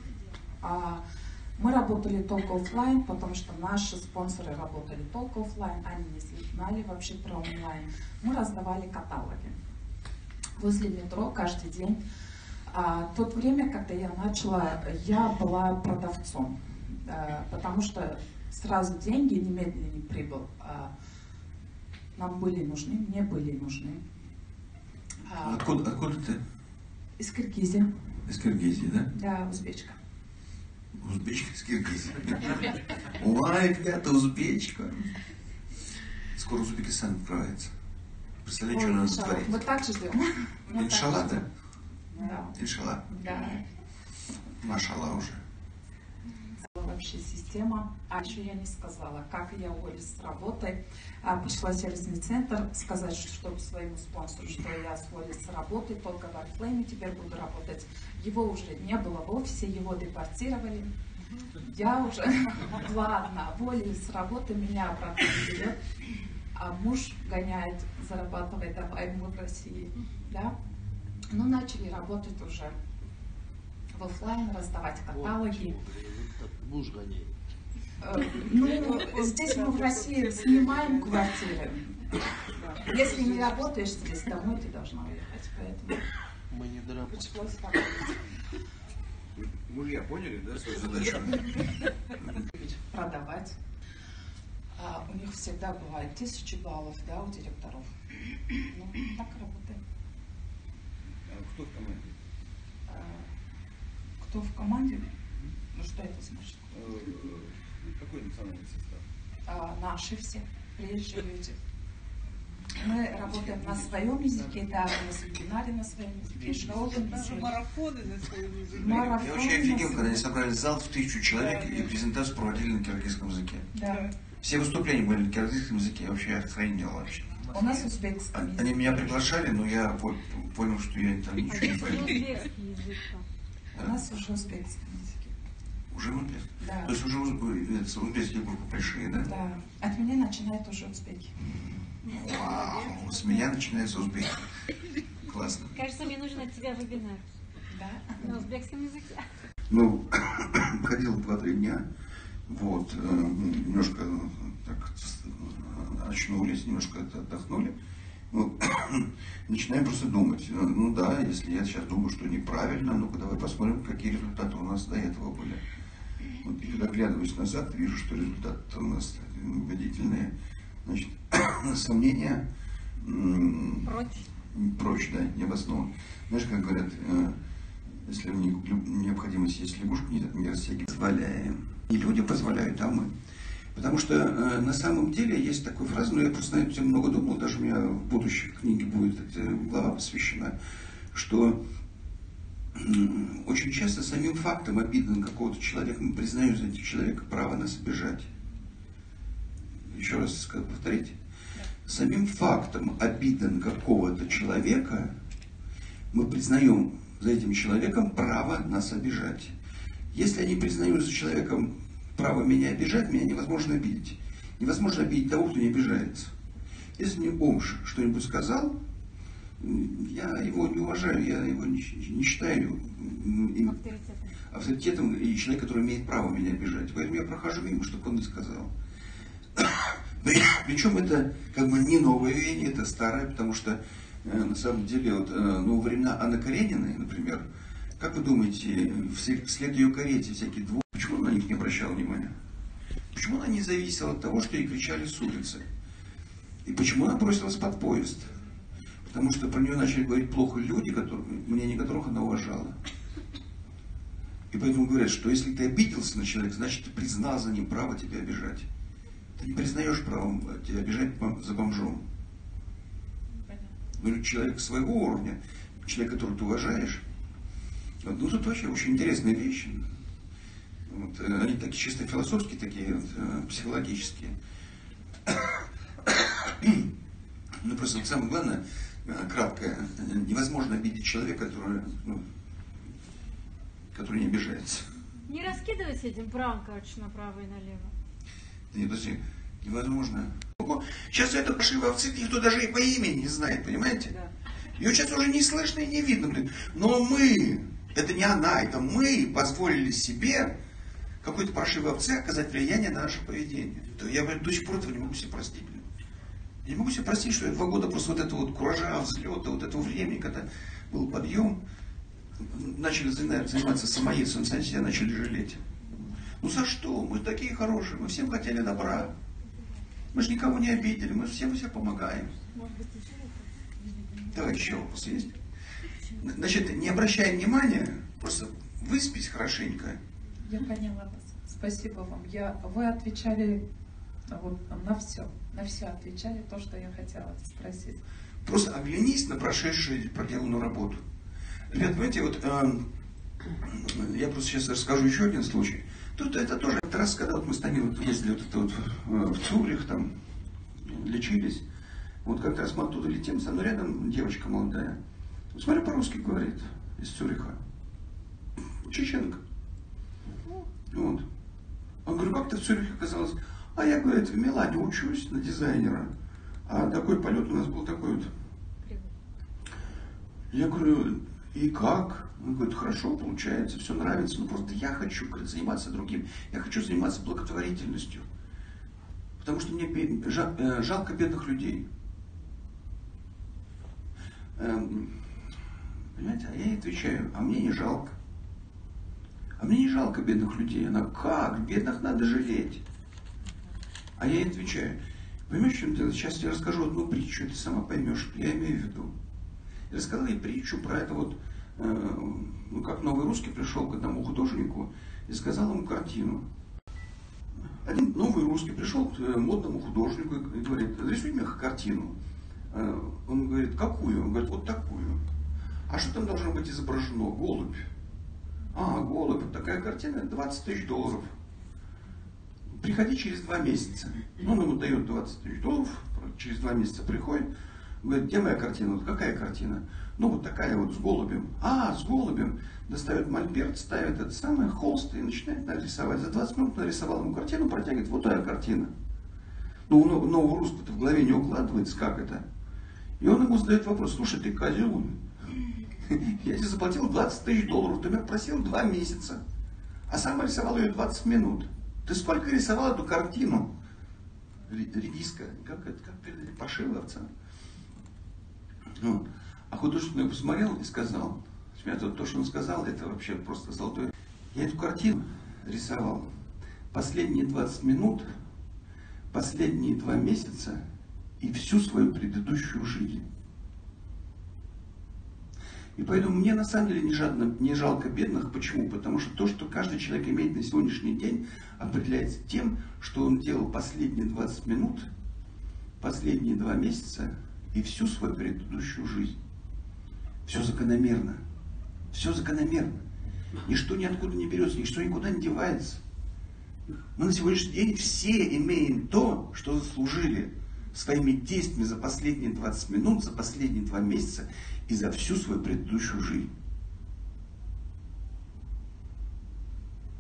Speaker 10: Мы работали только офлайн, потому что наши спонсоры работали только офлайн, они не знали вообще про онлайн. Мы раздавали каталоги возле метро каждый день. В то время, когда я начала, я была продавцом, потому что сразу деньги немедленно прибыл. Нам были нужны, мне были нужны.
Speaker 6: Откуда ты?
Speaker 10: Из Киргизии.
Speaker 6: Из Киргизии, да?
Speaker 10: Да, узбечка.
Speaker 6: Узбечка из Киргизии. Ой, ребята, узбечка. Скоро Узбекистан открывается. Представляете, что надо творить?
Speaker 10: Мы так же ждем.
Speaker 6: Иншалла, да?
Speaker 10: Да.
Speaker 6: Иншалла.
Speaker 10: Да.
Speaker 6: Машалла уже.
Speaker 10: Вообще система. А еще я не сказала, как я уволилась с работы. Пришла в сервисный центр сказать, чтобы своему спонсору, что я уволилась с работы, только в Oriflame теперь буду работать. Его уже не было в офисе, его депортировали. Я уже, ладно, уволилась с работы, меня обратно берет, а муж гоняет, зарабатывает, давай ему в России. Да? Ну, начали работать уже в офлайн, раздавать каталоги.
Speaker 11: Муж гоняет.
Speaker 10: Ну, здесь мы в России снимаем квартиры. Если не работаешь здесь, домой ты должна уехать. Поэтому
Speaker 11: мы не доработали.
Speaker 10: пришлось работать.
Speaker 5: Мужья поняли, да, свою задачу?
Speaker 10: Продавать. У них всегда бывает 1000 баллов, да, у директоров. Ну, так работаем.
Speaker 5: Кто в команде?
Speaker 10: Кто в команде? Ну, что это значит?
Speaker 5: Какой национальный состав?
Speaker 10: Наши все, приезжие люди. Мы работаем на своем языке, да, на семинаре на своем языке, школы,
Speaker 1: даже марафоны на своем языке.
Speaker 6: Я вообще офигел, когда они собрали зал в 1000 человек и презентацию проводили на киргизском языке.
Speaker 10: Да.
Speaker 6: Все выступления были на киргизском языке, я вообще охренел вообще.
Speaker 10: У нас узбекский язык.
Speaker 6: Они меня приглашали, но я понял, что я там ничего не пойму.
Speaker 10: У нас уже узбекский язык.
Speaker 6: Уже узбекский?
Speaker 10: Да.
Speaker 6: То есть уже узбекские группы пришли, да?
Speaker 10: Да. От меня начинают уже узбеки.
Speaker 6: Вау, с меня начинается узбеки. Классно.
Speaker 9: Кажется, мне нужен от тебя вебинар.
Speaker 10: Да.
Speaker 9: На узбекском языке.
Speaker 6: Ну, ходил 2-3 дня, вот, немножко так очнулись, немножко отдохнули. Ну, начинаем просто думать, ну да, если я сейчас думаю, что неправильно, ну-ка давай посмотрим, какие результаты у нас до этого были. Вот, и когда оглядываюсь назад, вижу, что результаты у нас убедительные. Значит, сомнения прочь, да, не обоснованы. Знаешь, как говорят, если необходимость есть лягушек, не растягивай. Позволяем. И люди позволяют, а мы. Потому что на самом деле есть такая фраза, но я просто на эту тему много думал, даже у меня в будущей книге будет эта глава посвящена, что очень часто самим фактом обиды на какого-то человека мы признаем за этим человека право нас обижать. Еще раз повторите. Самим фактом обиды на какого-то человека мы признаем за этим человеком право нас обижать. Если я не признаю за человеком право меня обижать, меня невозможно обидеть. Невозможно обидеть того, кто не обижается. Если мне бомж что-нибудь сказал, я его не уважаю, я его не считаю авторитетом и человек, который имеет право меня обижать. Поэтому я прохожу мимо, чтобы он не сказал. Причем это как бы не новое веяние, это старое, потому что на самом деле вот, ну, во времена Анны Карениной, например, как вы думаете, вслед ее карете всякие двое, почему она на них не обращала внимания? Почему она не зависела от того, что ей кричали с улицы? И почему она бросилась под поезд? Потому что про нее начали говорить плохо люди, мнение которых она уважала. И поэтому говорят, что если ты обиделся на человека, значит ты признал за ним право тебя обижать. Ты не признаешь правом тебя обижать за бомжом. Ну, человек своего уровня, человек, которого ты уважаешь. Вот, ну, тут вообще очень интересные вещи. Вот, они такие чисто философские, такие вот, психологические. Ну, просто вот самое главное, краткое, невозможно обидеть человека, который не обижается.
Speaker 9: Не раскидывайся этим правом, короче, направо и налево.
Speaker 6: Нет, подожди, невозможно. Сейчас это пошивы овцы, никто даже и по имени не знает, понимаете? Да. Ее сейчас уже не слышно и не видно, блин. Но мы, это не она, это мы позволили себе какой-то паршивой овце оказать влияние на наше поведение. Я до сих пор этого не могу себе простить, блин. Я не могу себе простить, что я 2 года просто вот этого вот куража, взлета, вот этого времени, когда был подъем, начали заниматься самоедством, сами себя начали жалеть. Ну за что? Мы такие хорошие, мы всем хотели добра. Мы же никого не обидели, мы всем помогаем. Давай еще вопрос есть. Значит, не обращай внимания, просто выспись хорошенько.
Speaker 10: Я поняла вас. Спасибо вам. Вы отвечали вот на все отвечали то, что я хотела спросить.
Speaker 6: Просто оглянись на прошедшую проделанную работу. Ребят, понимаете, вот я просто сейчас расскажу еще один случай. Тут это тоже раз, когда вот мы с Тамилой ездили вот в Цюрих, там лечились. Вот как раз мы оттуда летим, со мной рядом девочка молодая. Смотрю, по-русски говорит, из Цюриха. Чеченка. Вот. Он говорит, как ты в Цюрихе оказалась? А я, говорит, в Милане учусь на дизайнера. А такой полет у нас был такой вот. Я говорю, и как? Он говорит, хорошо получается, все нравится, но просто я хочу, говорит, заниматься другим. Я хочу заниматься благотворительностью. Потому что мне жалко бедных людей. Понимаете, а я ей отвечаю, а мне не жалко. А мне не жалко бедных людей. Она, как? Бедных надо жалеть. А я ей отвечаю, понимаешь, чем ты? Сейчас я расскажу одну притчу, ты сама поймешь, что я имею в виду. Я рассказал ей притчу про это вот, ну, как новый русский пришел к одному художнику и сказал ему картину. Один новый русский пришел к модному художнику и говорит, рисуй мне картину. Он говорит, какую? Он говорит, вот такую. А что там должно быть изображено? Голубь. А, голубь, вот такая картина, $20 000. Приходи через 2 месяца. Ну, он ему дает $20 000, через 2 месяца приходит, говорит, где моя картина? Вот какая картина? Ну, вот такая вот с голубем. А, с голубем. Достает мольберт, ставит это самое, холст и начинает нарисовать. За 20 минут нарисовал ему картину, протягивает, вот твоя картина. Ну, у нового русского-то в голове не укладывается, как это. И он ему задает вопрос, слушай, ты козел, я тебе заплатил $20 000, ты меня просил 2 месяца, а сам рисовал ее 20 минут. Ты сколько рисовал эту картину? Редиска, как передали, пошила овца. Вот. А художник на него посмотрел и сказал, то, что он сказал, это вообще просто золотое. Я эту картину рисовал последние 20 минут, последние 2 месяца и всю свою предыдущую жизнь. И поэтому мне на самом деле не жалко бедных. Почему? Потому что то, что каждый человек имеет на сегодняшний день, определяется тем, что он делал последние 20 минут, последние 2 месяца и всю свою предыдущую жизнь. Все закономерно. Все закономерно. Ничто ниоткуда не берется, ничто никуда не девается. Мы на сегодняшний день все имеем то, что заслужили своими действиями за последние 20 минут, за последние 2 месяца и за всю свою предыдущую жизнь.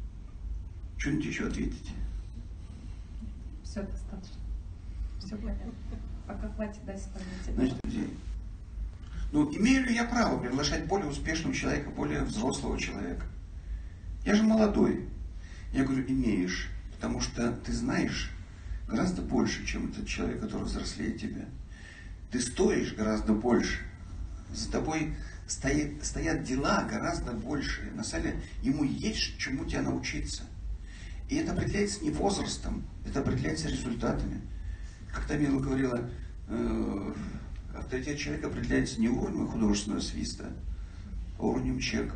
Speaker 6: Что-нибудь еще ответить?
Speaker 10: Все достаточно. Все понятно. Пока хватит дать исполнителю.
Speaker 6: Значит, друзья, ну, имею ли я право приглашать более успешного человека, более взрослого человека? Я же молодой. Я говорю, имеешь, потому что ты знаешь гораздо больше, чем этот человек, который взрослее тебя. Ты стоишь гораздо больше. За тобой стоят дела гораздо больше. На самом деле, ему есть чему тебя научиться. И это определяется не возрастом, это определяется результатами. Как Тамила говорила, авторитет человека определяется не уровнем художественного свиста, а уровнем чека.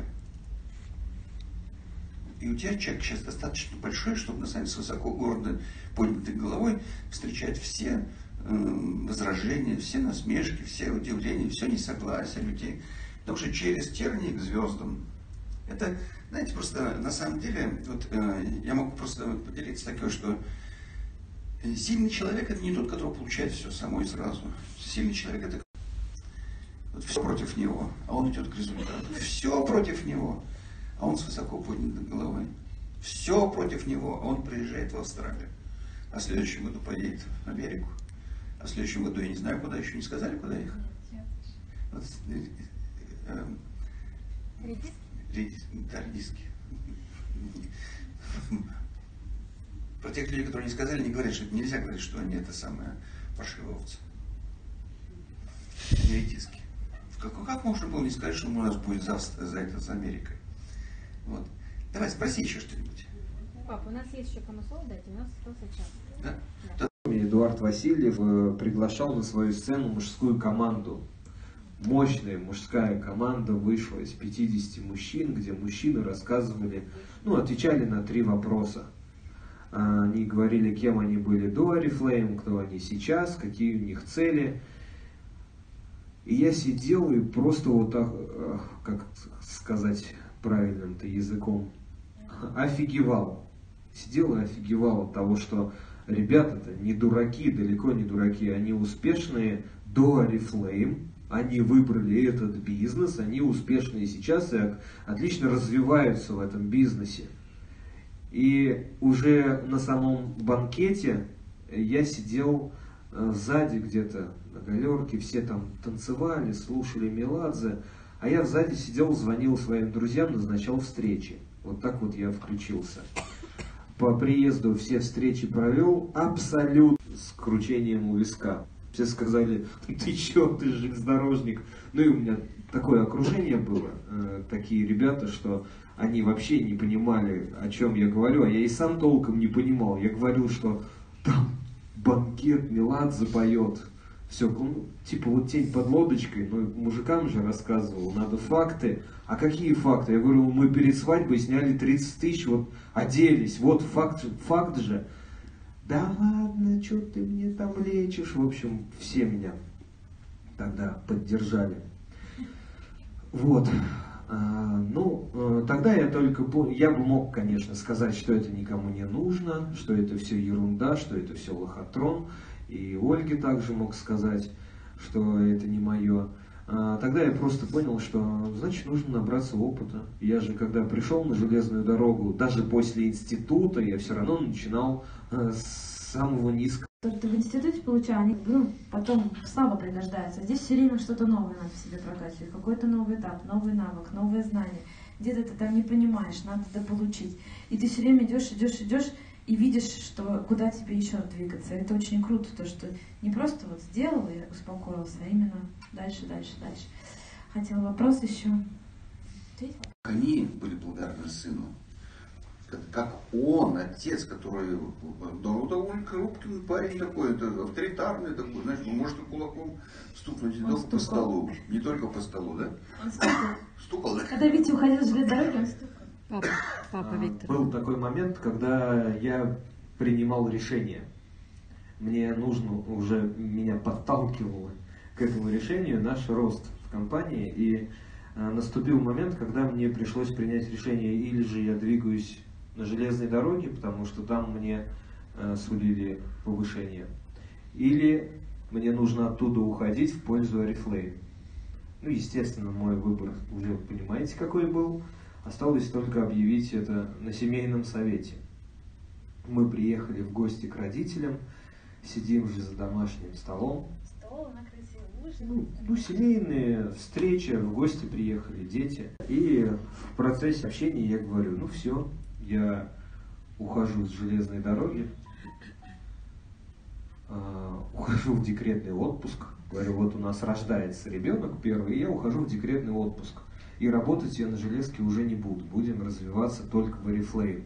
Speaker 6: И у тебя чек сейчас достаточно большой, чтобы на самом деле с высоко гордо поднятой головой встречать все возражения, все насмешки, все удивления, все несогласие людей. Потому что через тернии к звездам. Это, знаете, просто на самом деле, вот я могу просто поделиться такое, что сильный человек это не тот, который получает все само и сразу. Сильный человек это вот все против него, а он идет к результату. Все против него, а он с высоко поднятой головой. Все против него, а он приезжает в Австралию. А в следующем году поедет в Америку. А в следующем году я не знаю, куда, еще не сказали, куда ехать. Вот, редиски. Про тех людей, которые не сказали, не говорят, что нельзя говорить, что они это самые паршивые овцы. Они редиски. Как можно было не сказать, что у нас будет за Америкой? Вот. Давай, спроси еще что-нибудь.
Speaker 9: Пап, у нас есть еще кому слово дать, у нас остался час.
Speaker 6: Да?
Speaker 12: Эдуард Васильев приглашал на свою сцену мужскую команду. Мощная мужская команда вышла из 50 мужчин, где мужчины рассказывали, отвечали на 3 вопроса. Они говорили, кем они были до Oriflame, кто они сейчас, какие у них цели. И я сидел и просто вот так, как сказать правильным-то языком, офигевал. Сидел и офигевал от того, что ребята-то не дураки, далеко не дураки, они успешные до Oriflame. Они выбрали этот бизнес, они успешные сейчас и отлично развиваются в этом бизнесе. И уже на самом банкете я сидел сзади где-то на галерке, все там танцевали, слушали Меладзе, а я сзади сидел, звонил своим друзьям, назначал встречи. Вот так вот я включился. По приезду все встречи провел абсолютно с кручением у виска. Все сказали, ты че, ты железнодорожник. Ну и у меня такое окружение было, такие ребята, что они вообще не понимали, о чем я говорю, а я и сам толком не понимал. Я говорил, что там банкет, Меладзе поет. Все, типа вот тень под лодочкой, но мужикам же рассказывал, надо факты. А какие факты? Я говорю, мы перед свадьбой сняли 30 тысяч, вот оделись, вот факт же. Да ладно, что ты мне там лечишь? В общем, все меня тогда поддержали. Вот. Тогда я только я бы мог, конечно, сказать, что это никому не нужно, что это все ерунда, что это все лохотрон. И Ольге также мог сказать, что это не мое. Тогда я просто понял, что значит нужно набраться опыта. Я же когда пришел на железную дорогу, даже после института, я все равно начинал с самого низкого.
Speaker 8: То, что ты в институте получал, они потом слабо пригождаются. Здесь все время что-то новое надо в себе прокачивать, какой-то новый этап, новый навык, новые знания. Где-то ты там не понимаешь, надо это получить. И ты все время идешь и видишь, что куда тебе еще двигаться. Это очень круто, то, что не просто вот сделал и успокоился, а именно дальше. Хотела вопрос еще.
Speaker 6: Они были благодарны сыну. Как он, отец, который довольно крупный парень такой, это авторитарный такой, знаешь, он может кулаком стукнуть не только по столу, не только по столу, да?
Speaker 8: Он стукал.
Speaker 6: Стукал, да?
Speaker 8: Когда Витя уходил с железной дороги, он стукал.
Speaker 2: Папа Виктор.
Speaker 12: Был такой момент, когда я принимал решение. Мне нужно, уже меня подталкивало к этому решению наш рост в компании. И наступил момент, когда мне пришлось принять решение, или же я двигаюсь на железной дороге, потому что там мне сулили повышение, или мне нужно оттуда уходить в пользу Oriflame. Естественно, мой выбор уже понимаете, какой был. Осталось только объявить это на семейном совете. Мы приехали в гости к родителям, сидим же за домашним столом.
Speaker 3: Стол накрытый, ужин.
Speaker 12: Ну, семейные встречи, в гости приехали дети. И в процессе общения я говорю, ну все, я ухожу с железной дороги, ухожу в декретный отпуск. Говорю, вот у нас рождается ребенок первый, и я ухожу в декретный отпуск. И работать я на железке уже не буду. Будем развиваться только в Oriflame.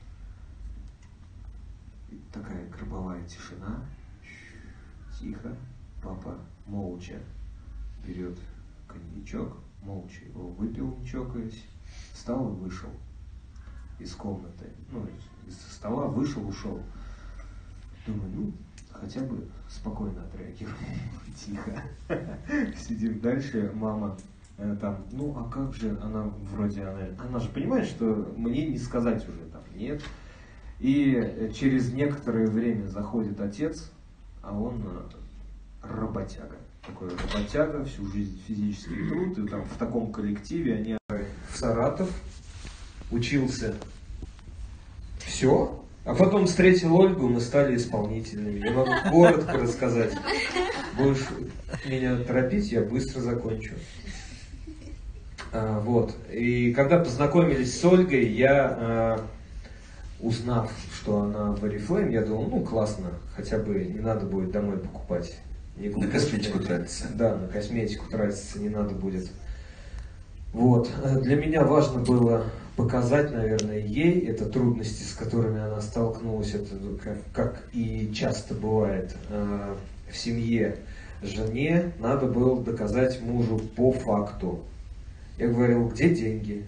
Speaker 12: Такая гробовая тишина. Тихо. Папа молча берет коньячок, молча его выпил, не чокаясь, встал и вышел из комнаты. Ну, из стола вышел, ушел. Думаю, ну, хотя бы спокойно отреагировал. Тихо. Сидим дальше, мама там, ну а как же, она вроде, она же понимает, что мне не сказать уже там нет. И через некоторое время заходит отец, а он работяга. Такой работяга, всю жизнь физический труд, и там в таком коллективе они в Саратов учился. Все. А потом встретил Ольгу, мы стали исполнительными. Я могу коротко рассказать. Будешь меня торопить, я быстро закончу. Вот. И когда познакомились с Ольгой, я, узнав, что она в Oriflame, я думал, ну классно, хотя бы не надо будет домой покупать.
Speaker 5: На косметику тратиться.
Speaker 12: Да, на косметику тратиться не надо будет. Вот. Для меня важно было показать, наверное, ей это трудности, с которыми она столкнулась, это как и часто бывает в семье. Жене надо было доказать мужу по факту. Я говорил, где деньги?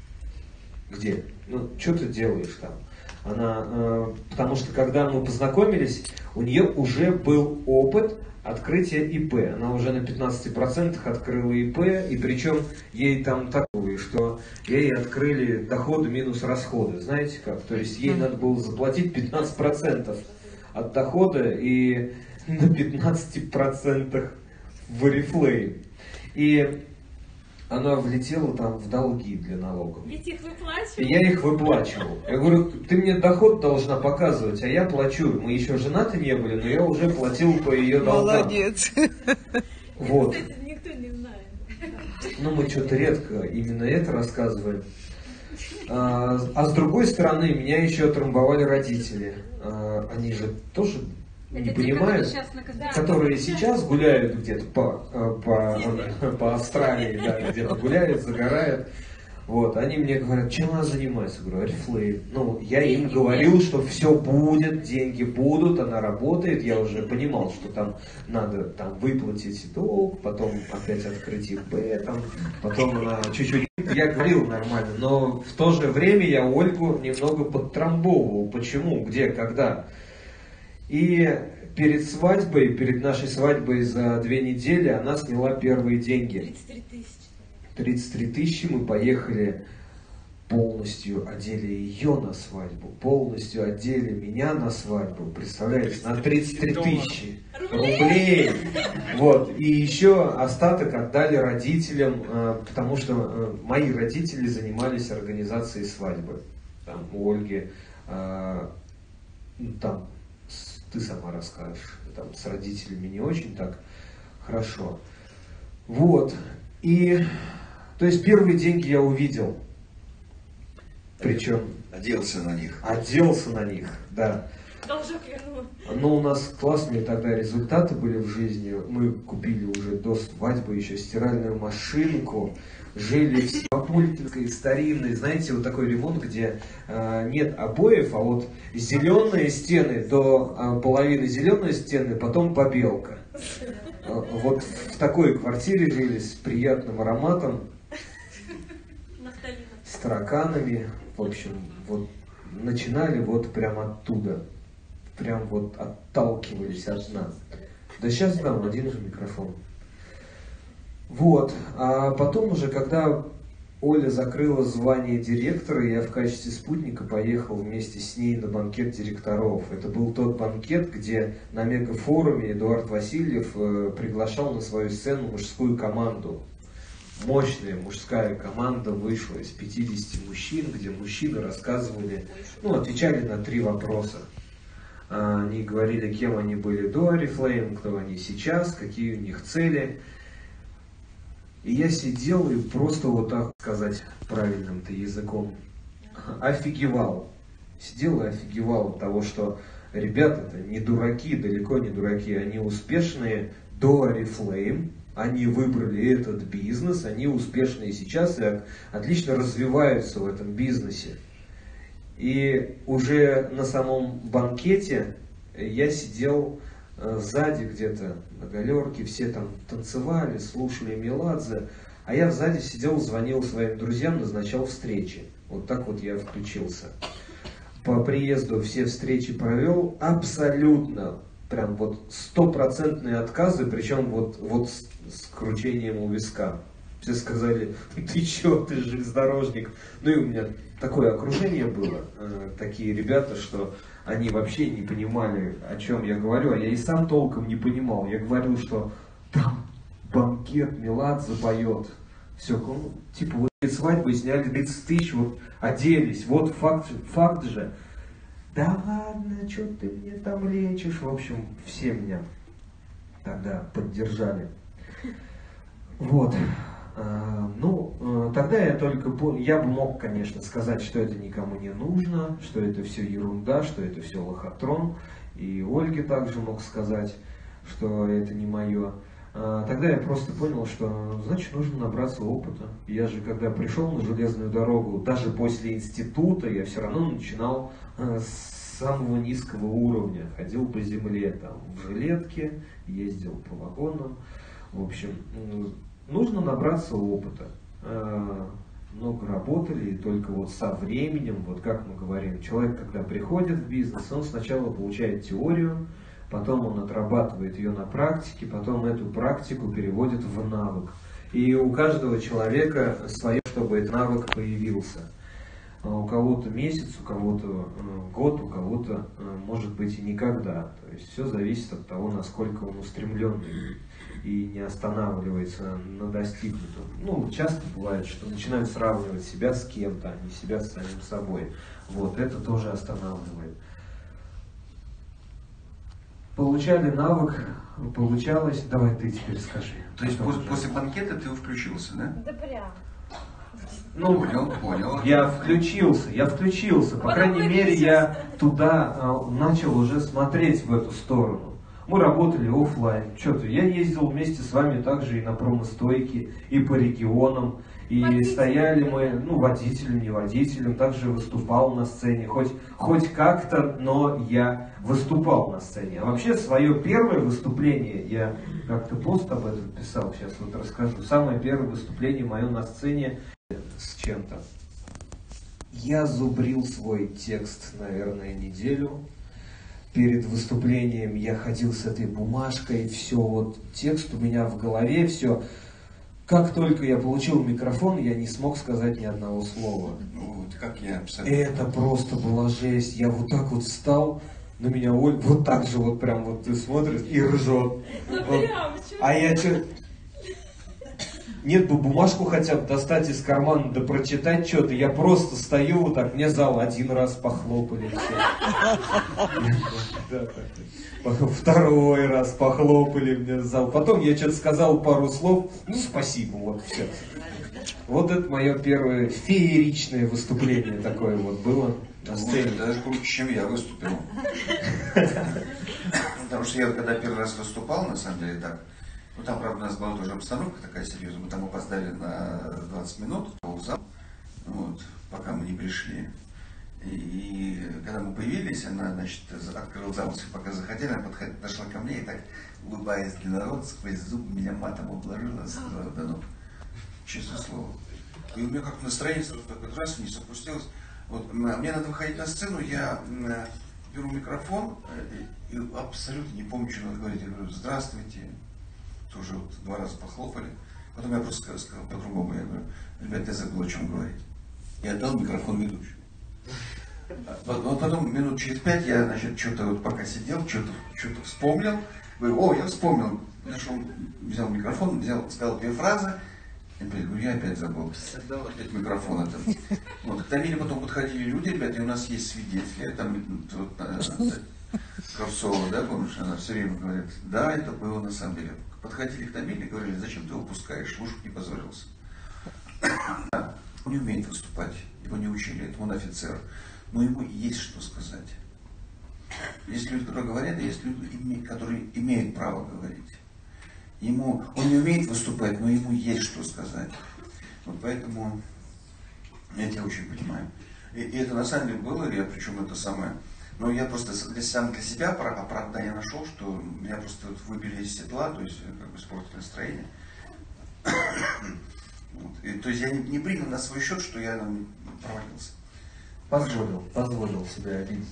Speaker 12: Где? Ну, что ты делаешь там? Она, потому что когда мы познакомились, у нее уже был опыт открытия ИП. Она уже на 15% открыла ИП, и причем ей там такое, что ей открыли доходы минус расходы. Знаете как? То есть ей надо было заплатить 15% от дохода и на 15% в Oriflame. И она влетела там в долги для налогов.
Speaker 3: Ведь их выплачивал.
Speaker 12: Я их выплачивал. Я говорю, ты мне доход должна показывать, а я плачу. Мы еще женаты не были, но я уже платил по ее долгам.
Speaker 13: Молодец.
Speaker 12: Вот.
Speaker 3: Кстати, никто не знает.
Speaker 12: Ну, мы что-то редко именно это рассказываем. А с другой стороны, меня еще отрамбовали родители. Они же тоже не понимают, которые сейчас гуляют где-то по Австралии, да, где-то гуляют, загорают. Вот, они мне говорят, чем она занимается? Я говорю, Oriflame. Ну, я им говорил, что все будет, деньги будут, она работает. Я уже понимал, что там надо там выплатить долг, потом опять открыть ИП, там, потом она чуть-чуть... Я говорил нормально, но в то же время я Ольгу немного подтрамбовывал. Почему, где, когда. И перед свадьбой, перед нашей свадьбой за 2 недели она сняла первые деньги.
Speaker 3: 33 тысячи.
Speaker 12: 33 тысячи, мы поехали, полностью одели ее на свадьбу, полностью одели меня на свадьбу, представляете, на 33 тысячи рублей. Вот. И еще остаток отдали родителям, потому что мои родители занимались организацией свадьбы. Там у Ольги, там, ты сама расскажешь, там с родителями не очень так хорошо. Вот. И, то есть, первые деньги я увидел. Причем...
Speaker 5: Оделся на них.
Speaker 12: Оделся на них, да.
Speaker 3: Должок вернул.
Speaker 12: Но у нас классные тогда результаты были в жизни. Мы купили уже до свадьбы еще стиральную машинку. Жили в Папулькинской старинной, знаете, вот такой ремонт, где нет обоев, а вот зеленые стены до половины зеленые стены, потом побелка. Вот в такой квартире жили с приятным ароматом, с тараканами. В общем, вот начинали вот прям оттуда. Прям вот отталкивались от нас. Да сейчас дам один же микрофон. Вот. А потом уже, когда Оля закрыла звание директора, я в качестве спутника поехал вместе с ней на банкет директоров. Это был тот банкет, где на мегафоруме Эдуард Васильев приглашал на свою сцену мужскую команду. мощная мужская команда вышла из 50 мужчин, где мужчины рассказывали, ну, отвечали на 3 вопроса. Они говорили, кем они были до Oriflame, кто они сейчас, какие у них цели. И я сидел и просто вот так сказать правильным-то языком офигевал. Сидел и офигевал от того, что ребята-то не дураки, далеко не дураки, они успешные до Oriflame, они выбрали этот бизнес, они успешные сейчас и отлично развиваются в этом бизнесе. И уже на самом банкете я сидел сзади где-то на галерке, все там танцевали, слушали Меладзе, а я сзади сидел, звонил своим друзьям, назначал встречи. Вот так вот я включился. По приезду все встречи провел, абсолютно, прям вот 100% отказы, причем вот с кручением у виска. Все сказали, ты чё, ты железнодорожник. Ну и у меня такое окружение было, такие ребята, что они вообще не понимали, о чем я говорю, а я и сам толком не понимал. Я говорил, что там банкет, Меладзе поет. Все, ну, типа вот перед свадьбой сняли 30 тысяч, вот оделись, вот факт же. Да ладно, что ты мне там лечишь? В общем, все меня тогда поддержали. Вот. Тогда я только я бы мог, конечно, сказать, что это никому не нужно, что это все ерунда, что это все лохотрон. И Ольге также мог сказать, что это не мое. Тогда я просто понял, что, значит, нужно набраться опыта. Я же, когда пришел на железную дорогу, даже после института, я все равно начинал с самого низкого уровня. Ходил по земле, там, в жилетке, ездил по вагонам. В общем, нужно набраться опыта. Много работали, и только вот со временем, вот как мы говорим, человек, когда приходит в бизнес, он сначала получает теорию, потом он отрабатывает ее на практике, потом эту практику переводит в навык. И у каждого человека свое, чтобы этот навык появился. У кого-то месяц, у кого-то год, у кого-то, может быть, и никогда. То есть все зависит от того, насколько он устремленный и не останавливается на достигнутом. Ну, часто бывает, что начинают сравнивать себя с кем-то, а не себя с самим собой. Вот, это тоже останавливает. Получали навык, получалось. Давай ты теперь скажи.
Speaker 5: То есть после банкета ты включился, да?
Speaker 4: Да прям.
Speaker 12: Ну,
Speaker 5: понял.
Speaker 12: Я включился. По крайней мере, я туда начал уже смотреть в эту сторону. Мы работали офлайн. Что-то я ездил вместе с вами также и на промостойке, и по регионам. И стояли мы, водителем, не водителем, также выступал на сцене. Хоть как-то, но я выступал на сцене. А вообще свое первое выступление, я как-то пост об этом писал, сейчас вот расскажу. Самое первое выступление мое на сцене с чем-то. Я зубрил свой текст, наверное, неделю. Перед выступлением я ходил с этой бумажкой, все, вот текст у меня в голове, все. Как только я получил микрофон, я не смог сказать ни одного слова.
Speaker 5: Ну, вот как я абсолютно.
Speaker 12: Это просто была жесть. Я вот так вот встал, на меня Оль, вот так же вот прям вот ты смотришь и ржет. Вот. А я что? Нет бы бумажку хотя бы достать из кармана, да прочитать что-то. Я просто стою вот так, мне зал один раз похлопали. Второй раз похлопали мне зал. Потом я что-то сказал пару слов. Спасибо, вот все. Вот это мое первое фееричное выступление такое вот было на сцене.
Speaker 5: Даже круче, чем я выступил. Потому что я когда первый раз выступал, на самом деле так. Там, правда, у нас была тоже обстановка такая серьезная. Мы там опоздали на 20 минут в зал, пока мы не пришли. И когда мы появились, она, открыла зал, пока заходили, она подошла ко мне и так, улыбаясь для народа, сквозь зубы меня матом обложила, сказала, да честное слово. И у меня как-то настроение такой раз вниз опустилось. Вот, мне надо выходить на сцену, я беру микрофон и абсолютно не помню, что надо говорить. Я говорю, здравствуйте. Тоже вот 2 раза похлопали. Потом я просто сказал по-другому. Я говорю, ребят, я забыл, о чем говорить. Я отдал микрофон ведущему. Потом минут через 5 я, что-то вот пока сидел, что-то вспомнил. Говорю, я вспомнил. Нашел, взял микрофон, сказал 2 фразы.
Speaker 6: Я опять забыл. Опять микрофон это. Вот, к Тамиле потом подходили люди, ребята, и у нас есть свидетели. Там Кравцова, да, помнишь, она все время говорит, да, это было на самом деле. Подходили к Тамиле и говорили, зачем ты его пускаешь, муж не позорился. Он не умеет выступать, его не учили, это он офицер. Но ему есть что сказать. Есть люди, которые говорят, а есть люди, которые имеют право говорить. Он не умеет выступать, но ему есть что сказать. Вот поэтому я тебя очень понимаю. И это на самом деле было, причем это самое. Но я просто сам для себя оправдание нашел, что меня просто выбили из седла, то есть как бы испортили настроение. Вот. То есть я не принял на свой счет, что я провалился.
Speaker 12: Позволил себя обидеть.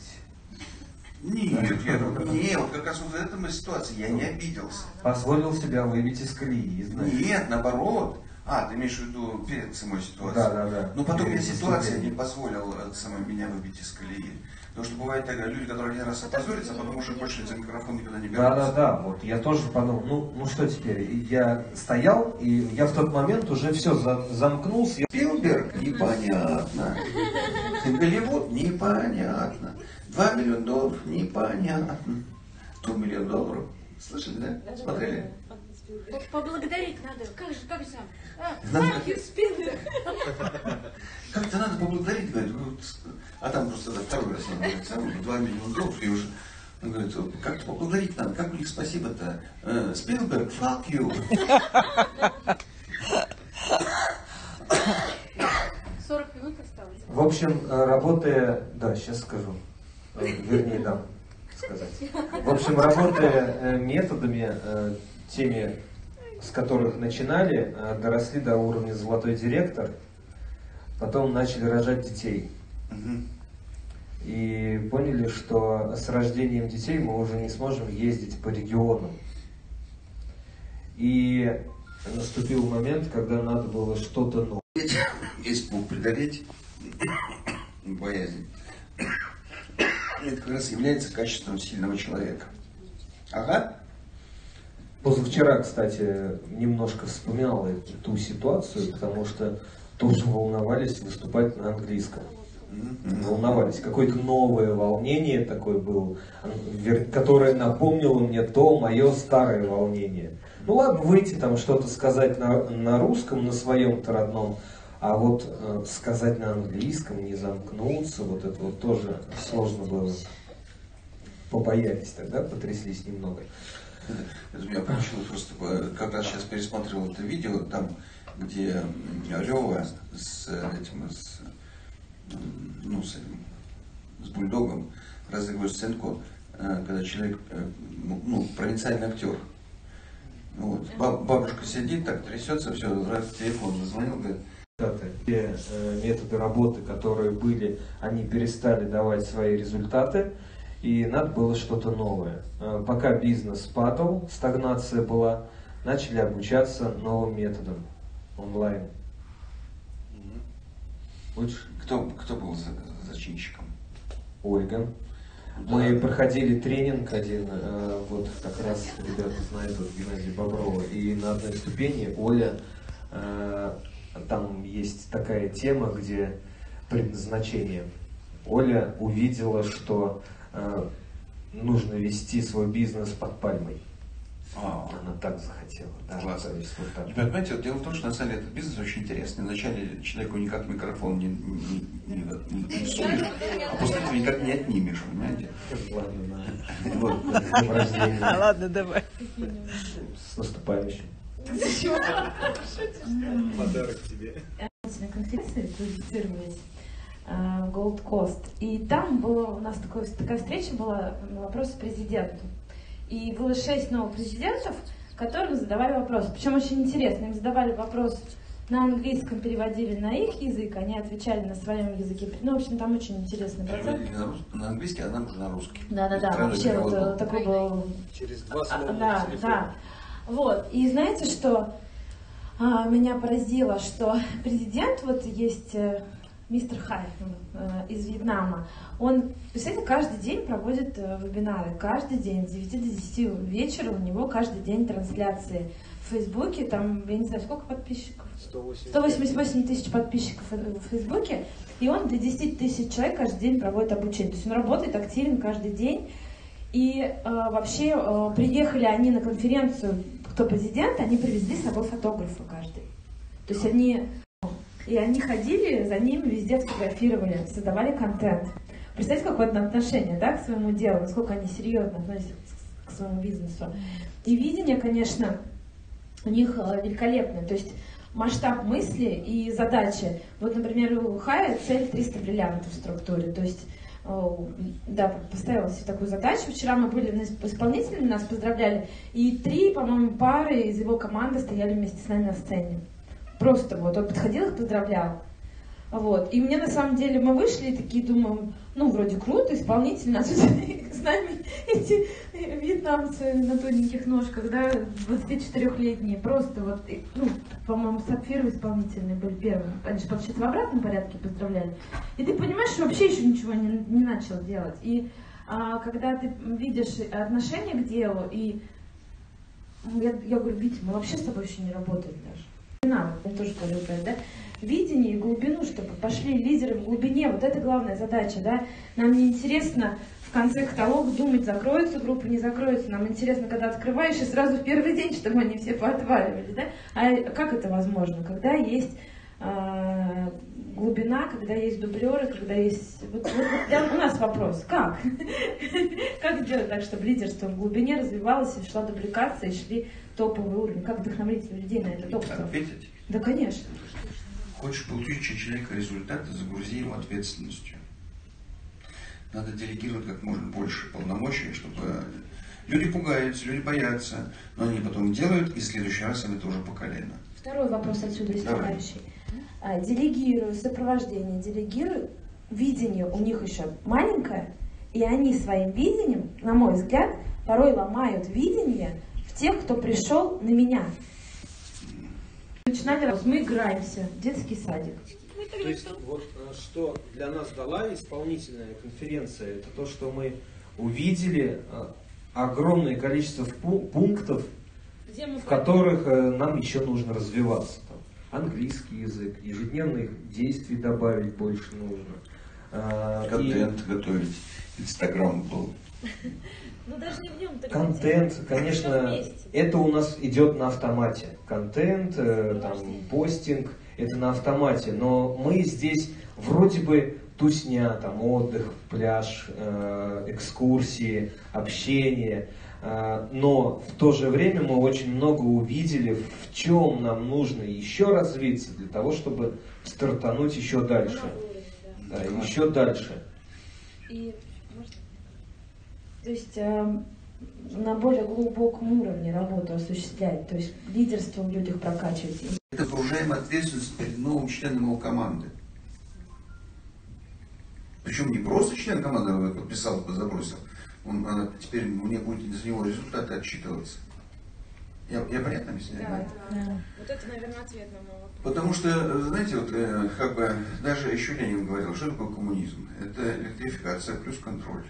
Speaker 6: Нет, вот как раз вот в этой ситуации я не обиделся.
Speaker 12: Позволил себя выбить из колеи, знаешь.
Speaker 6: Нет, наоборот. Ты имеешь в виду перед самой ситуацией?
Speaker 12: Да.
Speaker 6: Но потом я ситуация не позволила меня выбить из колеи. Потому что бывает люди, которые один раз опозорятся, а потом уже больше за микрофон никуда не берутся.
Speaker 12: Да. Вот я тоже подумал, ну что теперь? Я стоял, и я в тот момент уже все замкнулся.
Speaker 6: Спилберг, непонятно. Голливуд, непонятно. $2 миллиона, непонятно. $1 миллион. Слышали, да? Смотрели?
Speaker 4: Поблагодарить надо. Как же сам?
Speaker 6: Thank
Speaker 4: you, Спилберг.
Speaker 6: Как-то надо поблагодарить, говорит. А там просто второй раз он говорит, $2 миллиона, и уже. Он говорит, как-то поблагодарить надо. Как у них спасибо-то? Спилберг, fuck you.
Speaker 4: 40 минут осталось.
Speaker 12: В общем, работая... Да, сейчас скажу. Вернее, дам сказать. В общем, работая методами, теми, с которых начинали, доросли до уровня золотой директор, потом начали рожать детей. И поняли, что с рождением детей мы уже не сможем ездить по регионам. И наступил момент, когда надо было что-то новое.
Speaker 6: Испуг преодолеть, боязнь. Это как раз является качеством сильного человека. Ага.
Speaker 12: Позавчера, кстати, немножко вспоминал ту ситуацию, потому что тоже волновались выступать на английском. Волновались. Какое-то новое волнение такое было, которое напомнило мне то мое старое волнение. Ну ладно, выйти там что-то сказать на русском, на своем-то родном, а вот сказать на английском, не замкнуться, вот это вот тоже сложно было. Побоялись тогда, потряслись немного.
Speaker 6: Это меня получилось просто, когда сейчас пересматривал это видео, там, где Лёва с бульдогом разыгрывает сценку, когда человек, провинциальный актер. Вот. Бабушка сидит, так трясется, все, раз телефон зазвонил, говорит.
Speaker 12: Те методы работы, которые были, они перестали давать свои результаты, и надо было что-то новое. Пока бизнес падал, стагнация была, начали обучаться новым методам онлайн.
Speaker 6: Кто был зачинщиком?
Speaker 12: Ольга. Мы проходили тренинг один, вот как раз ребята знают, вот Геннадия Боброва, и на одной ступени Оля, там есть такая тема, где предназначение. Оля увидела, что нужно вести свой бизнес под пальмой. Она так захотела. Да,
Speaker 6: классно.
Speaker 12: Вот так.
Speaker 6: Ребят, понимаете, вот дело в том, что на самом деле этот бизнес очень интересный. Вначале человеку никак микрофон не сунешь, а после этого никак не отнимешь, понимаете?
Speaker 2: Ладно, давай.
Speaker 12: С наступающим.
Speaker 13: Подарок тебе.
Speaker 14: На конференции квалифицировались Gold Coast. И там была у нас такая встреча была на вопрос президенту. И было 6 новых президентов, которым задавали вопросы. Причем очень интересно. Им задавали вопрос на английском, переводили на их язык, они отвечали на своем языке. Ну, в общем, там очень интересный процесс.
Speaker 6: На английский, а нам уже на русский.
Speaker 14: Да. Вообще вот такой был...
Speaker 13: Через 2 слова.
Speaker 14: Да. Вот. И знаете, что меня поразило, что президент, вот есть мистер Хай из Вьетнама, он, представляете, каждый день проводит вебинары, каждый день, с 9 до 10 вечера у него каждый день трансляции в Фейсбуке, там, я не знаю, сколько подписчиков, 188 тысяч подписчиков в Фейсбуке, и он для 10 тысяч человек каждый день проводит обучение. То есть он работает активен каждый день. И вообще приехали они на конференцию «Кто президент?», они привезли с собой фотографа каждый. То есть они ходили за ними, везде фотографировали, создавали контент. Представьте, какое отношение, да, к своему делу, насколько они серьезно относятся к своему бизнесу. И видение, конечно, у них великолепное. То есть масштаб мысли и задачи. Вот, например, у Хая цель 300 бриллиантов в структуре. То есть, да, поставила себе такую задачу. Вчера мы были исполнителями, нас поздравляли. И 3, по-моему, пары из его команды стояли вместе с нами на сцене. Просто вот он подходил, их поздравлял. Вот. И мне на самом деле мы вышли и такие думаем, ну, вроде круто, исполнительно, а тут с нами эти вьетнамцы на тоненьких ножках, да, 24-летние, просто вот, ну, по-моему, сапфиры исполнительные были первые. Они же сейчас в обратном порядке поздравляли. И ты понимаешь, что вообще еще ничего не начал делать. И когда ты видишь отношение к делу, и я говорю, Витя, мы вообще с тобой еще не работаем даже. Не надо, я тоже говорю, да? Видение и глубину, чтобы пошли лидеры в глубине. Вот это главная задача, да? Нам не интересно в конце каталога думать, закроется группа, не закроется. Нам интересно, когда открываешь, и сразу в первый день, чтобы они все поотваливались, да? А как это возможно? Когда есть глубина, когда есть дублеры, когда есть... Вот у нас вопрос. Как? Как сделать так, чтобы лидерство в глубине развивалось, и шла дубликация, и шли топовый уровень? Как вдохновить людей на этот опыт?
Speaker 6: Ответить?
Speaker 14: Да, конечно.
Speaker 6: Хочешь получить у человека результаты, загрузи его ответственностью. Надо делегировать как можно больше полномочий, чтобы... Люди пугаются, люди боятся, но они потом делают, и в следующий раз им это уже по колено.
Speaker 14: Второй вопрос отсюда истекающий. Делегирую сопровождение, делегирую. Видение у них еще маленькое, и они своим видением, на мой взгляд, порой ломают видение в тех, кто пришел на меня. Начинали, мы играемся, детский садик.
Speaker 12: То есть вот что для нас дала исполнительная конференция, это то, что мы увидели огромное количество пунктов, в которых нам еще нужно развиваться. Там, английский язык, ежедневных действий добавить больше нужно.
Speaker 6: Контент готовить, Инстаграм был.
Speaker 14: Ну даже не в нем.
Speaker 12: Контент, конечно, это у нас идет на автомате. Контент, там, постинг, это на автомате. Но мы здесь вроде бы тусня, там, отдых, пляж, экскурсии, общение. Но в то же время мы очень много увидели, в чем нам нужно еще развиться для того, чтобы стартануть еще дальше. Да, еще дальше.
Speaker 14: И, то есть на более глубоком уровне работу осуществлять, то есть лидерство в людях прокачивать.
Speaker 6: Это погружаем ответственность перед новым членом его команды. Причем не просто член команды подписал, забросил, теперь мне будет за него результаты отчитываться. Я понятно объясняю?
Speaker 14: Да. Вот это, наверное, ответ на мой вопрос.
Speaker 6: Потому что, знаете, вот как бы даже еще Ленин говорил, что такое коммунизм? Это электрификация плюс контроль.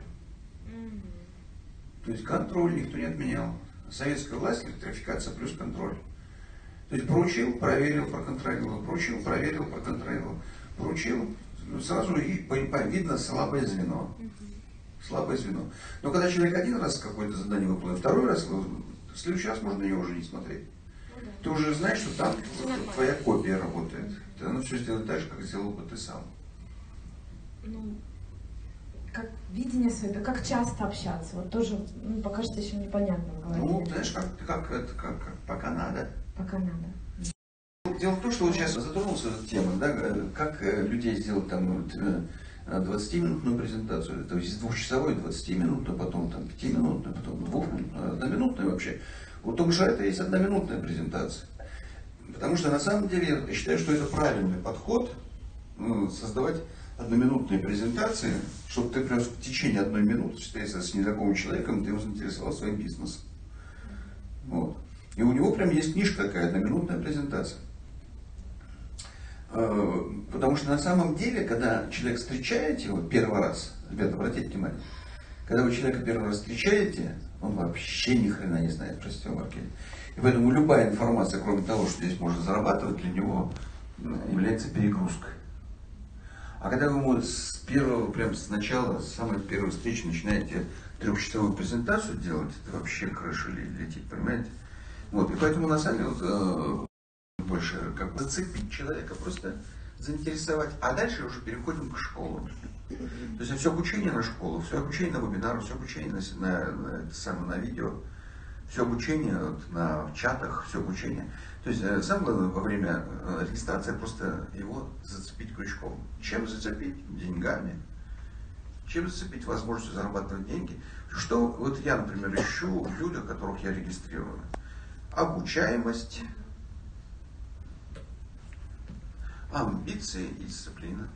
Speaker 6: То есть контроль никто не отменял. Советская власть, электрификация плюс контроль. То есть поручил, проверил, проконтролировал, поручил, проверил, проконтролировал, поручил, сразу и видно слабое звено. Слабое звено. Но когда человек один раз какое-то задание выполнил, второй раз, в следующий раз можно на него уже не смотреть. Ты уже знаешь, что там твоя копия работает. Она все сделает так же, как сделал бы ты сам.
Speaker 14: Ну, как видение свое, как часто общаться, вот тоже, пока что еще непонятно в голове.
Speaker 6: Ну, знаешь, как пока надо.
Speaker 14: Пока надо.
Speaker 6: Дело в том, что вот сейчас затронулся эта тема, да, как людей сделать там 20-минутную презентацию, то есть двухчасовой, 20-минутную, потом там 5-минутную, потом 2-минутную, 1-минутную вообще. Вот только что это есть 1-минутная презентация. Потому что на самом деле я считаю, что это правильный подход, создавать 1-минутные презентации, чтобы ты прям в течение 1 минуты встретился с незнакомым человеком, ты его заинтересовал своим бизнесом. Вот. И у него прям есть книжка такая, 1-минутная презентация. Потому что на самом деле, когда человек встречает его первый раз, ребята, обратите внимание, Когда вы человека первый раз встречаете, он вообще ни хрена не знает про сетевой маркетинг. И поэтому любая информация, кроме того, что здесь можно зарабатывать, для него является перегрузкой. А когда вы ему с первого, прям с начала, с самой первой встречи начинаете трехчасовую презентацию делать, это вообще крыша летит, понимаете? Вот, и поэтому на самом деле больше как бы зацепить человека, просто заинтересовать, а дальше уже переходим к школам. То есть все обучение на школу, все обучение на вебинары, все обучение на видео, все обучение на чатах, все обучение. То есть самое главное во время регистрации просто его зацепить крючком. Чем зацепить? Деньгами. Чем зацепить возможностью зарабатывать деньги? Что вот я, например, ищу в людях, которых я регистрирую. Обучаемость, амбиции и дисциплина.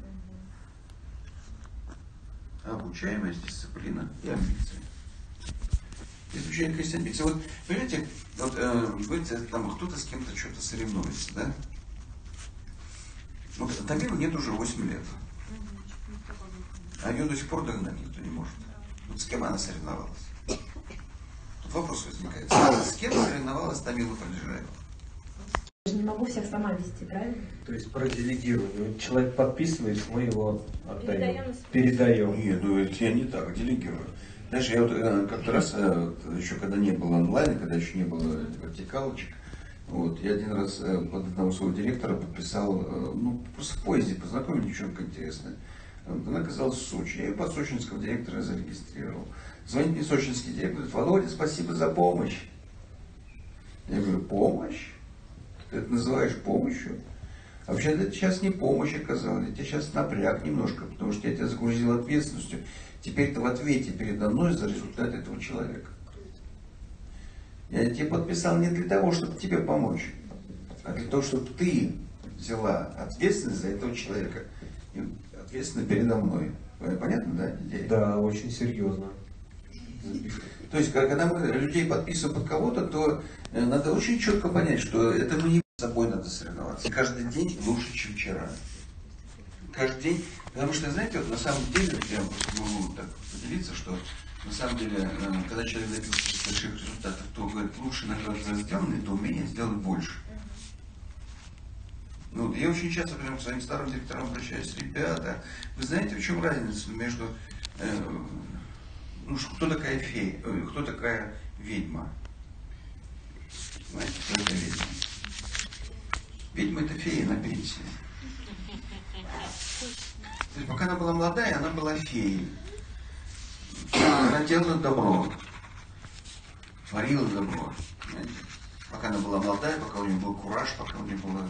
Speaker 6: Обучаемость, дисциплина и амбиции. Изучение есть амбиции. Вот, понимаете, вот, говорите, там кто-то с кем-то что-то соревнуется, да? Вот Тамилу нет уже 8 лет. А ее до сих пор догнать никто не может. Вот с кем она соревновалась? Тут вопрос возникает. С кем соревновалась Тамила Поджираева?
Speaker 14: Я же не могу всех сама вести, правильно?
Speaker 12: То есть про делегирование. Человек подписывает, мы его отдаем.
Speaker 14: Передаем.
Speaker 6: Нет, ну это я не так делегирую. Знаешь, я вот как-то раз, еще когда не было онлайн, когда еще не было вертикалочек, вот, я один раз под одного своего директора подписал, ну, просто в поезде познакомили, девчонка интересная. Она оказалась в Сочи. Я ее под сочинского директора зарегистрировал. Звонит мне сочинский директор, говорит: Володя, спасибо за помощь. Я говорю: помощь? Ты это называешь помощью? А вообще это сейчас не помощь оказалась, я тебе сейчас напряг немножко, потому что я тебя загрузил ответственностью. Теперь ты в ответе передо мной за результат этого человека. Я тебе подписал не для того, чтобы тебе помочь, а для того, чтобы ты взяла ответственность за этого человека. И ответственно передо мной. Понятно, да, идея?
Speaker 12: Да, очень серьезно.
Speaker 6: То есть, когда мы людей подписываем под кого-то, то надо очень четко понять, что это мы не с собой надо соревноваться. Каждый день лучше, чем вчера. Каждый день. Потому что, знаете, вот на самом деле, я могу так поделиться, что на самом деле, когда человек добился больших результатов, то говорит, лучше иногда за сделанное, то умение сделать больше. Ну, я очень часто прям к своим старым директорам обращаюсь: ребята, вы знаете, в чем разница между, ну, кто такая фея, кто такая ведьма? Знаете, кто такая ведьма? Ведьма — это фея на пенсии. То есть, пока она была молодая, она была феей. Она делала добро, творила добро. Понимаете? Пока она была молодая, пока у нее был кураж, пока у нее было,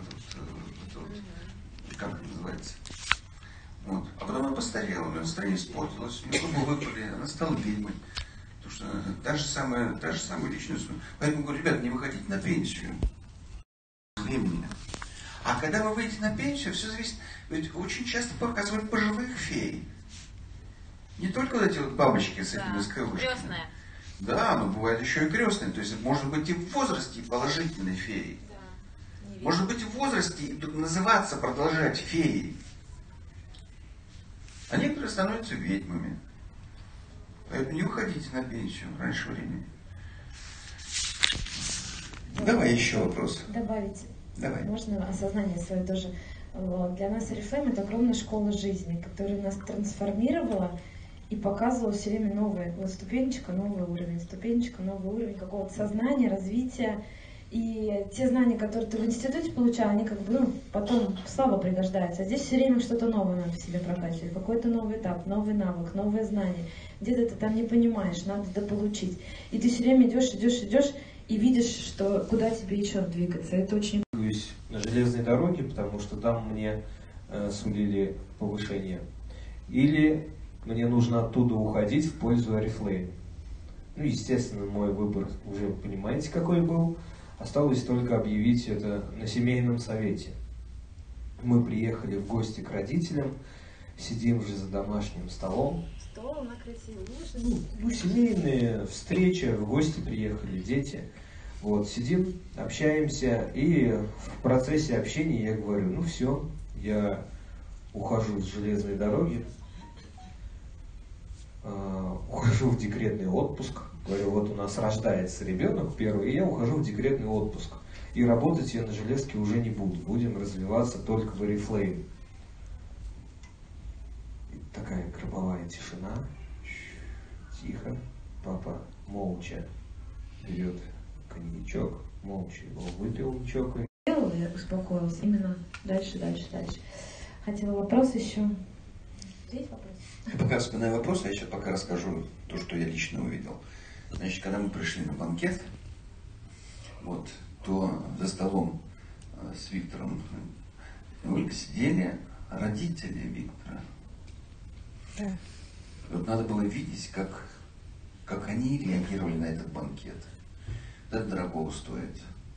Speaker 6: как это называется. Вот. А потом она постарела, у нее настроение испортилось, у нее зубы выпали, она стала ведьмой. Потому что та же самая личность. Поэтому говорю: ребята, не выходите на пенсию. Времени. А когда вы выйдете на пенсию, все зависит. Ведь очень часто показывают пожилых фей. Не только вот эти вот бабочки с этими скрылышками.
Speaker 2: Крестная.
Speaker 6: Да, но бывает еще и крестные. То есть может быть и в возрасте положительной феей. Да. Может быть в возрасте и называться, продолжать феей. А некоторые становятся ведьмами. Поэтому не уходите на пенсию раньше времени. Давай еще вопрос.
Speaker 14: Добавить.
Speaker 6: Давай.
Speaker 14: Можно осознание свое тоже. Для нас Oriflame — это огромная школа жизни, которая нас трансформировала и показывала все время новое. Вот ступенечка, новый уровень, ступенечка, новый уровень какого-то сознания, развития. И те знания, которые ты в институте получал, они как бы, ну, потом слабо пригождаются. А здесь все время что-то новое надо в себе прокачивать. Какой-то новый этап, новый навык, новое знание. Где-то ты там не понимаешь, надо дополучить. И ты все время идешь и видишь, что куда тебе еще двигаться. Это очень...
Speaker 12: На железной дороге, потому что там мне сулили повышение. Или мне нужно оттуда уходить в пользу Oriflame. Ну, естественно, мой выбор уже понимаете, какой был. Осталось только объявить это на семейном совете. Мы приехали в гости к родителям, сидим уже за домашним столом.
Speaker 14: Стол накрытие, ужин.
Speaker 12: Ну, семейные встречи, в гости приехали дети. Вот, сидим, общаемся, и в процессе общения я говорю: ну все, я ухожу с железной дороги. ухожу в декретный отпуск. Говорю, вот у нас рождается ребенок первый, и я ухожу в декретный отпуск. И работать я на железке уже не буду. Будем развиваться только в Oriflame. И такая гробовая тишина. Тихо. Папа молча берет коньячок, молча его выпил, чокает.
Speaker 14: Я успокоился. Именно дальше. Хотела вопрос еще. Есть вопрос?
Speaker 6: Я пока вспоминаю вопрос, я сейчас пока расскажу то, что я лично увидел. Значит, когда мы пришли на банкет, вот, то за столом с Виктором сидели родители Виктора.
Speaker 14: Да.
Speaker 6: И вот надо было видеть, как они реагировали на этот банкет. Это дорого стоит.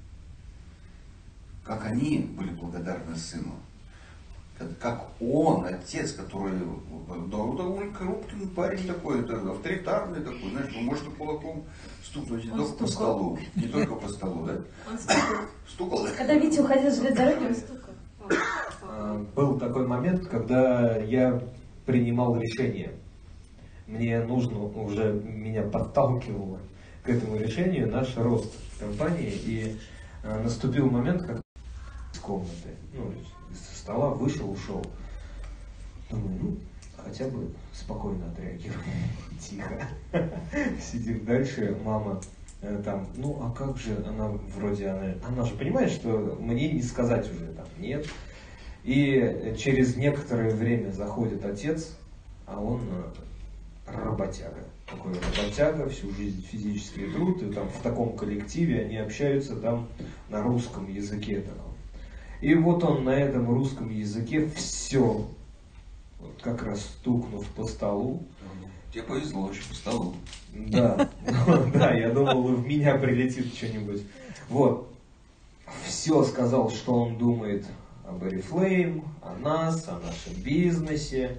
Speaker 6: Как они были благодарны сыну. Как он, отец, который, довольно крупный парень такой, авторитарный такой, знаешь, он может кулаком стукнуть не только по столу, не только по столу, да?
Speaker 14: Он стукал.
Speaker 6: Стукал, да?
Speaker 14: Когда Витя уходил с железной дороги, он стукал.
Speaker 12: Был такой момент, когда я принимал решение. Мне нужно, уже меня подталкивало к этому решению наш рост в компании. И наступил момент, как из комнаты, из стола вышел, ушел. Думаю, хотя бы спокойно отреагирую. Тихо. Сидим дальше, мама там, а как же, она вроде, она же понимает, что мне не сказать уже там нет. И через некоторое время заходит отец, а он работяга. Такой работяга, всю жизнь физический труд, и там в таком коллективе они общаются там на русском языке таком. И вот он на этом русском языке все, вот как раз стукнув по столу.
Speaker 6: Тебе повезло очень по столу.
Speaker 12: Да, да, я думал, в меня прилетит что-нибудь. Вот, все сказал, что он думает об Oriflame, о нас, о нашем бизнесе.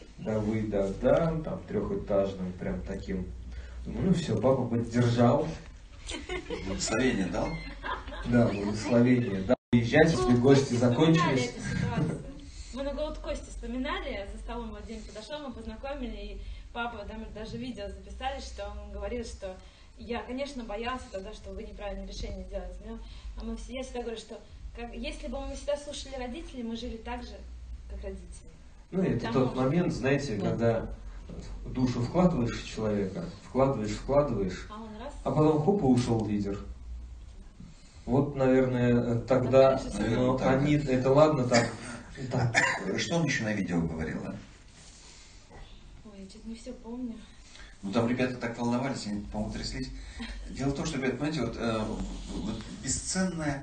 Speaker 12: Там трехэтажным, прям таким. Думаю, все, папа поддержал.
Speaker 6: Благословение дал?
Speaker 12: Да, благословение дал. Приезжать, если гости закончились.
Speaker 14: Мы на Gold Coast вспоминали, за столом вот день подошел, мы познакомили, и папа даже видео записали, что он говорил, что я, конечно, боялся тогда, что вы неправильное решение сделаете. Но я всегда говорю, что если бы мы всегда слушали родителей, мы жили так же, как родители.
Speaker 12: Это тот момент, знаете, когда душу вкладываешь в человека, вкладываешь, а потом хоп, и ушел лидер. Вот, наверное, тогда они, это ладно так.
Speaker 6: Что он еще на видео говорил, да?
Speaker 14: Ой, я что-то не все помню.
Speaker 6: Там ребята так волновались, они, по-моему, тряслись. Дело в том, что, ребята, понимаете, вот бесценная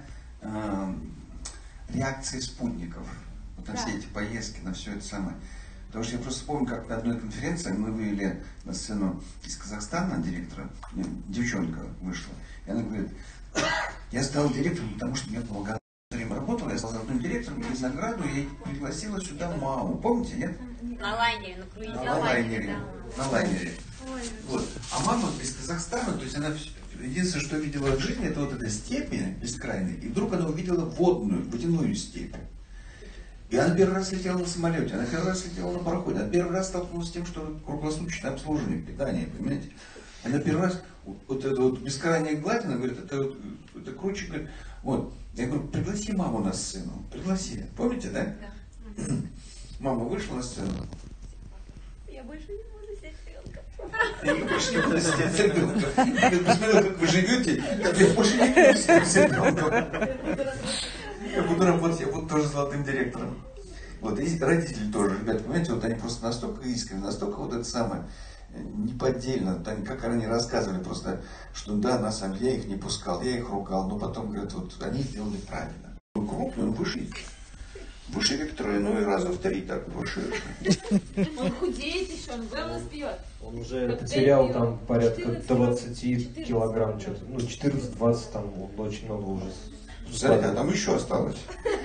Speaker 6: реакция спутников. Вот на все эти поездки, на все это самое. Потому что я просто помню, как на одной конференции мы вывели на сцену из Казахстана директора, девчонка вышла, и она говорит, я стал директором, потому что мне помогало. Работала, я стал главным директором, и награду я пригласила сюда маму. Помните, нет?
Speaker 3: На лайнере, на круизе.
Speaker 6: На лайнере. Вот. А мама из Казахстана, то есть она единственное, что видела в жизни, это вот эта степь бескрайняя, и вдруг она увидела водяную степь. И она первый раз летела на самолете, она первый раз летела на пароходе, она первый раз столкнулась с тем, что круглосуточное обслуживание, питание, понимаете? Она первый раз, вот эта вот бескрайняя гладь, она говорит, это круче, говорит, вот. Я говорю, пригласи маму на сцену, пригласи. Помните, да? Да. Мама вышла на сцену.
Speaker 14: Я больше не буду сидеть с ребенком.
Speaker 6: Я больше не буду сидеть с ребенком. Я посмотрела, как вы живете, я больше не буду сидеть с ребенком. Я буду работать, я буду тоже золотым директором. Вот, и родители тоже, ребята, понимаете, вот они просто настолько искренне, настолько вот это самое, неподдельно, как они рассказывали просто, что да, на самом деле я их не пускал, я их ругал, но потом, говорят, вот они сделали правильно. Он крупный, он выше Виктора, и раза в 3 так выше.
Speaker 14: Он худеет еще, он главное пьет.
Speaker 12: Он уже потерял там порядка 20 килограмм, что-то, 14-20 там, он очень много уже.
Speaker 6: Смотрите, а там еще осталось.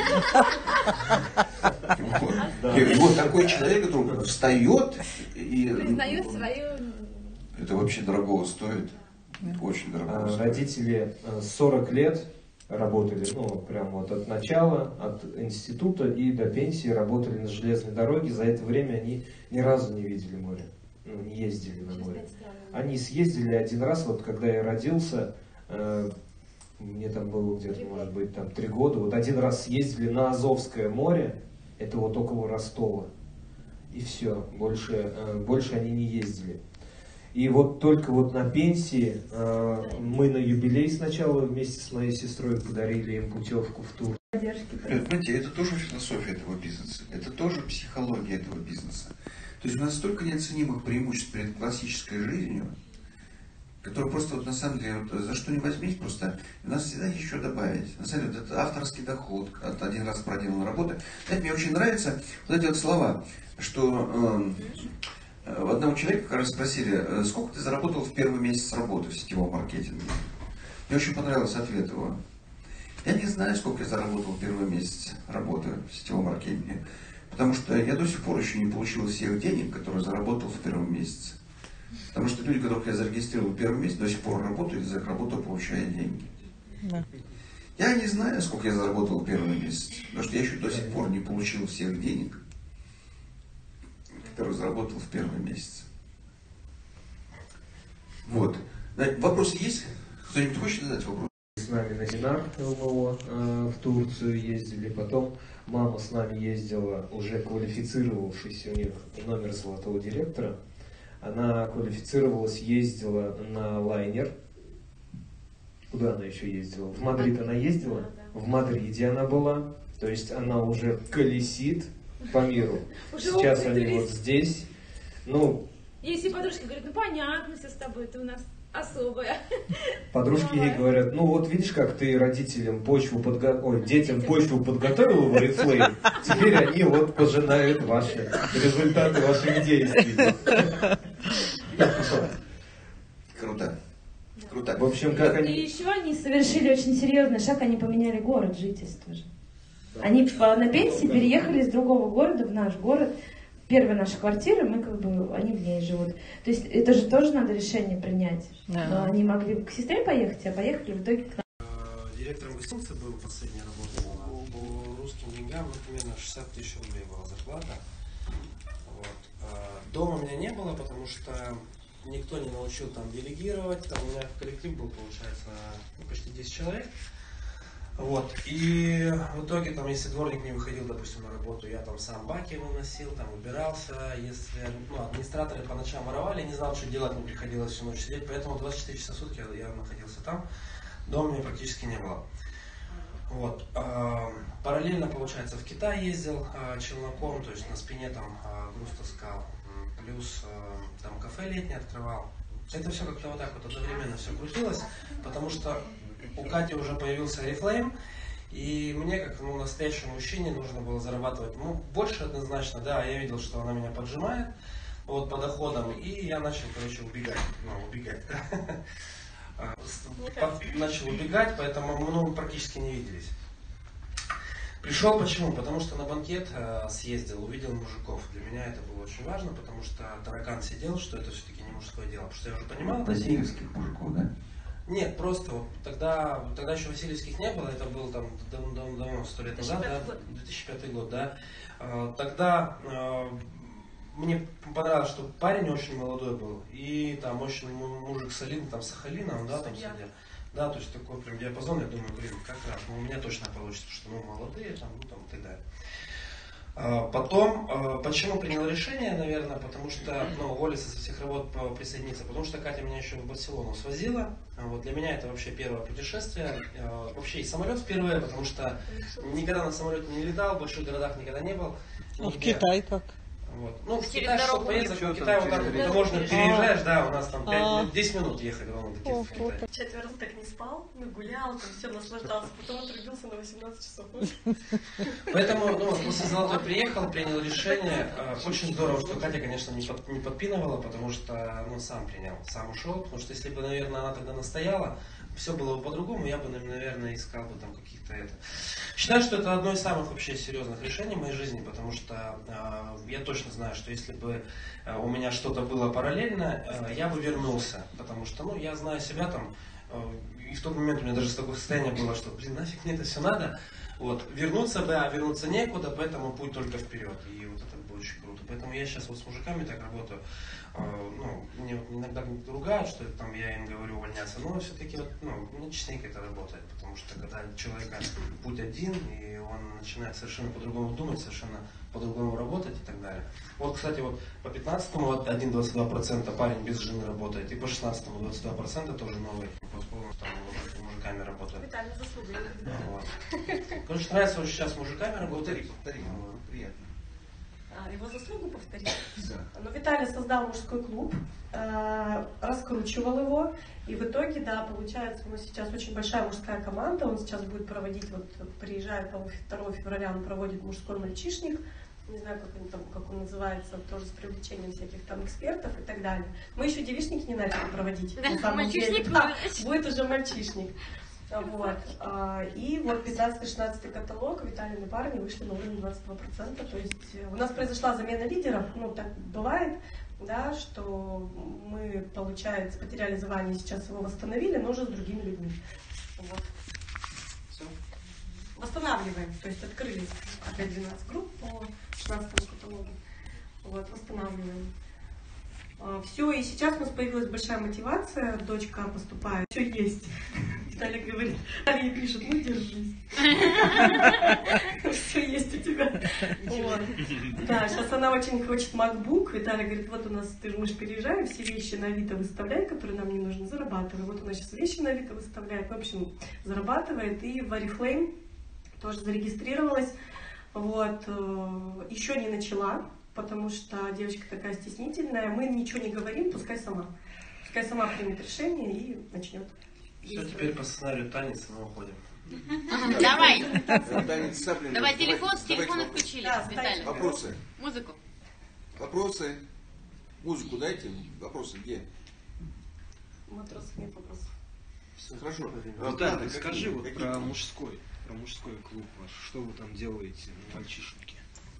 Speaker 6: И вот такой человек вдруг встает и...
Speaker 14: Признает свою...
Speaker 6: Это вообще дорого стоит. Очень дорого стоит.
Speaker 12: Родители 40 лет работали, прям вот от начала, от института и до пенсии работали на железной дороге. За это время они ни разу не видели море. ну, не ездили на море. Они съездили один раз, вот когда я родился, мне там было где-то, может быть, там 3 года, вот один раз съездили на Азовское море, это вот около Ростова, и все, больше они не ездили. И вот только вот на пенсии мы на юбилей сначала вместе с моей сестрой подарили им путевку в тур.
Speaker 6: Понимаете, это тоже философия этого бизнеса, это тоже психология этого бизнеса. То есть у нас столько неоценимых преимуществ перед классической жизнью, которые просто вот на самом деле, вот, за что не возьмись, просто у нас всегда есть еще добавить. На самом деле, вот это авторский доход от один раз проделанной работы. Знаете, мне очень нравятся вот эти вот слова, что одного человека как раз спросили, сколько ты заработал в первый месяц работы в сетевом маркетинге. Мне очень понравился ответ его. Я не знаю, сколько я заработал в первый месяц работы в сетевом маркетинге, потому что я до сих пор еще не получил всех денег, которые заработал в первом месяце. Потому что люди, которых я зарегистрировал в первый месяц, до сих пор работают, и за их работу получают деньги. Да. Я не знаю, сколько я заработал в первый месяц, потому что я еще до сих пор не получил всех денег, которые заработал в первый месяц. Вот. Вопросы есть? Кто-нибудь хочет задать вопрос?
Speaker 12: С нами на семинар ЛМО в Турцию ездили, потом мама с нами ездила, уже квалифицировавшись, у них номер золотого директора. Она квалифицировалась, ездила на лайнер. Куда она еще ездила? В Мадрид она ездила? В Мадриде она была. То есть она уже колесит по миру. Сейчас они вот здесь. Ну,
Speaker 14: если подружка говорит, ну понятно, все с тобой, ты у нас особая.
Speaker 12: Подружки ей говорят, ну вот видишь, как ты родителям детям почву подготовила в Oriflame, теперь они вот пожинают результаты ваших действий.
Speaker 6: Круто. Круто.
Speaker 12: В общем, как они...
Speaker 14: И еще они совершили очень серьезный шаг, они поменяли город жительства же. Они на пенсии переехали из другого города в наш город. Первая наша квартира, мы как бы, они в ней живут. То есть это же тоже надо решение принять. Да. Они могли бы к сестре поехать, а поехали в итоге к нам.
Speaker 15: Директором гостиницы был последняя работа. По русским деньгам, примерно 60 тысяч рублей была зарплата. Вот. Дома у меня не было, потому что никто не научил там делегировать. Там у меня коллектив был, получается, почти 10 человек. Вот. И в итоге, там, если дворник не выходил, допустим, на работу, я там сам баки выносил, там убирался. Если администраторы по ночам воровали, не знал, что делать, мне приходилось всю ночь сидеть, поэтому 24 часа в сутки я находился там. Дома у меня практически не было. Вот. Параллельно, получается, в Китай ездил челноком, то есть на спине там груз таскал, плюс там кафе летнее открывал. Это все как-то вот так вот одновременно все крутилось, потому что у Кати уже появился Oriflame, и мне, как настоящему мужчине, нужно было зарабатывать больше однозначно. Да, я видел, что она меня поджимает вот, по доходам, и я начал, короче, убегать. Начал убегать, поэтому мы практически не виделись. Пришел почему? Потому что на банкет съездил, увидел мужиков. Для меня это было очень важно, потому что таракан сидел, что это все-таки не мужское дело. Потому что я уже понимал...
Speaker 6: Васильевских мужиков, да?
Speaker 15: Нет, просто вот тогда еще Васильевских не было, это было там давно, 100 лет назад, 2005 год, да. Тогда мне понравилось, что парень очень молодой был, и там очень мужик солидный, там Сахалином, да, там сидел. Да, то есть такой прям диапазон, я думаю, блин, как раз, у меня точно получится, что мы молодые, там, и так далее. Потом, почему принял решение, наверное, потому что, уволиться со всех работ, присоединиться, потому что Катя меня еще в Барселону свозила. Вот для меня это вообще первое путешествие, вообще и самолет впервые, потому что никогда на самолете не летал, в больших городах никогда не был.
Speaker 16: А в Китай как?
Speaker 15: Вот. В Китай, чтобы поездить, в Китай вот так вот можно переезжаешь, да, у нас там 10 минут ехали в Китай.
Speaker 17: Четвертый так не спал, гулял, там все наслаждался, потом отрубился на 18 часов.
Speaker 15: Поэтому, после Золотой приехал, принял решение. Очень здорово, что Катя, конечно, не подпинывала, потому что, сам принял, сам ушел, потому что если бы, наверное, она тогда настояла, все было бы по-другому, я бы, наверное, искал бы там каких-то Считаю, что это одно из самых вообще серьезных решений в моей жизни, потому что я точно знаю, что если бы у меня что-то было параллельно, я бы вернулся, потому что, я знаю себя там, и в тот момент у меня даже такое состояние было, что, нафиг мне это все надо, вот, вернуться некуда, поэтому путь только вперед, и вот это будет очень круто. Поэтому я сейчас вот с мужиками так работаю. Ну, мне иногда ругают, что там я им говорю увольняться, но все-таки вот, ну, частенько это работает, потому что когда человека путь один, и он начинает совершенно по-другому думать, совершенно по-другому работать и так далее. Вот, кстати, вот по 15-му вот 1,22% парень без жены работает, и по 16-му 22% тоже новый, там мужиками работают.
Speaker 17: Виталий, заслуга.
Speaker 15: Вот. Конечно, нравится очень сейчас мужиками работать.
Speaker 5: Повтори, приятно.
Speaker 17: Его заслугу повторить.
Speaker 5: Да.
Speaker 17: Но Виталий создал мужской клуб, раскручивал его, и в итоге, да, получается, у нас сейчас очень большая мужская команда, он сейчас будет проводить, вот приезжает, по-моему, 2 февраля, он проводит мужской мальчишник, не знаю, как он называется, тоже с привлечением всяких там экспертов и так далее. Мы еще девичники не начали проводить.
Speaker 3: Да,
Speaker 17: на самом деле.
Speaker 3: мальчишник
Speaker 17: Да, будет уже мальчишник. Вот. И вот 15-16 каталог, Виталины парни вышли на уровень 22%. То есть у нас произошла замена лидеров, ну так бывает, да, что мы, получается, потеряли звание, сейчас его восстановили, но уже с другими людьми. Вот.
Speaker 5: Все.
Speaker 17: Восстанавливаем, то есть открыли опять 12 групп по 16 каталогу. Вот, восстанавливаем. Все, и сейчас у нас появилась большая мотивация, дочка поступает, все есть. Виталий говорит, Виталий пишет, ну держись. Все есть у тебя. Да, сейчас она очень хочет MacBook. Виталий говорит, вот у нас, мы же переезжаем, все вещи на Авито выставляй, которые нам не нужны, зарабатывай. Вот она сейчас вещи на Авито выставляет, в общем, зарабатывает. И в Oriflame тоже зарегистрировалась. Вот, еще не начала, потому что девочка такая стеснительная. Мы ничего не говорим, пускай сама примет решение и начнет.
Speaker 15: Все, теперь по сценарию танец, мы уходим.
Speaker 3: Давай.
Speaker 5: Давай
Speaker 3: Давай телефон, с телефона включили. Виталий.
Speaker 5: Вопросы?
Speaker 3: Музыку.
Speaker 5: Вопросы? Музыку дайте. Вопросы где?
Speaker 17: Матросов нет вопросов.
Speaker 5: Все хорошо.
Speaker 12: Виталий, скажи вот про мужской клуб ваш. Что вы там делаете, мальчишники?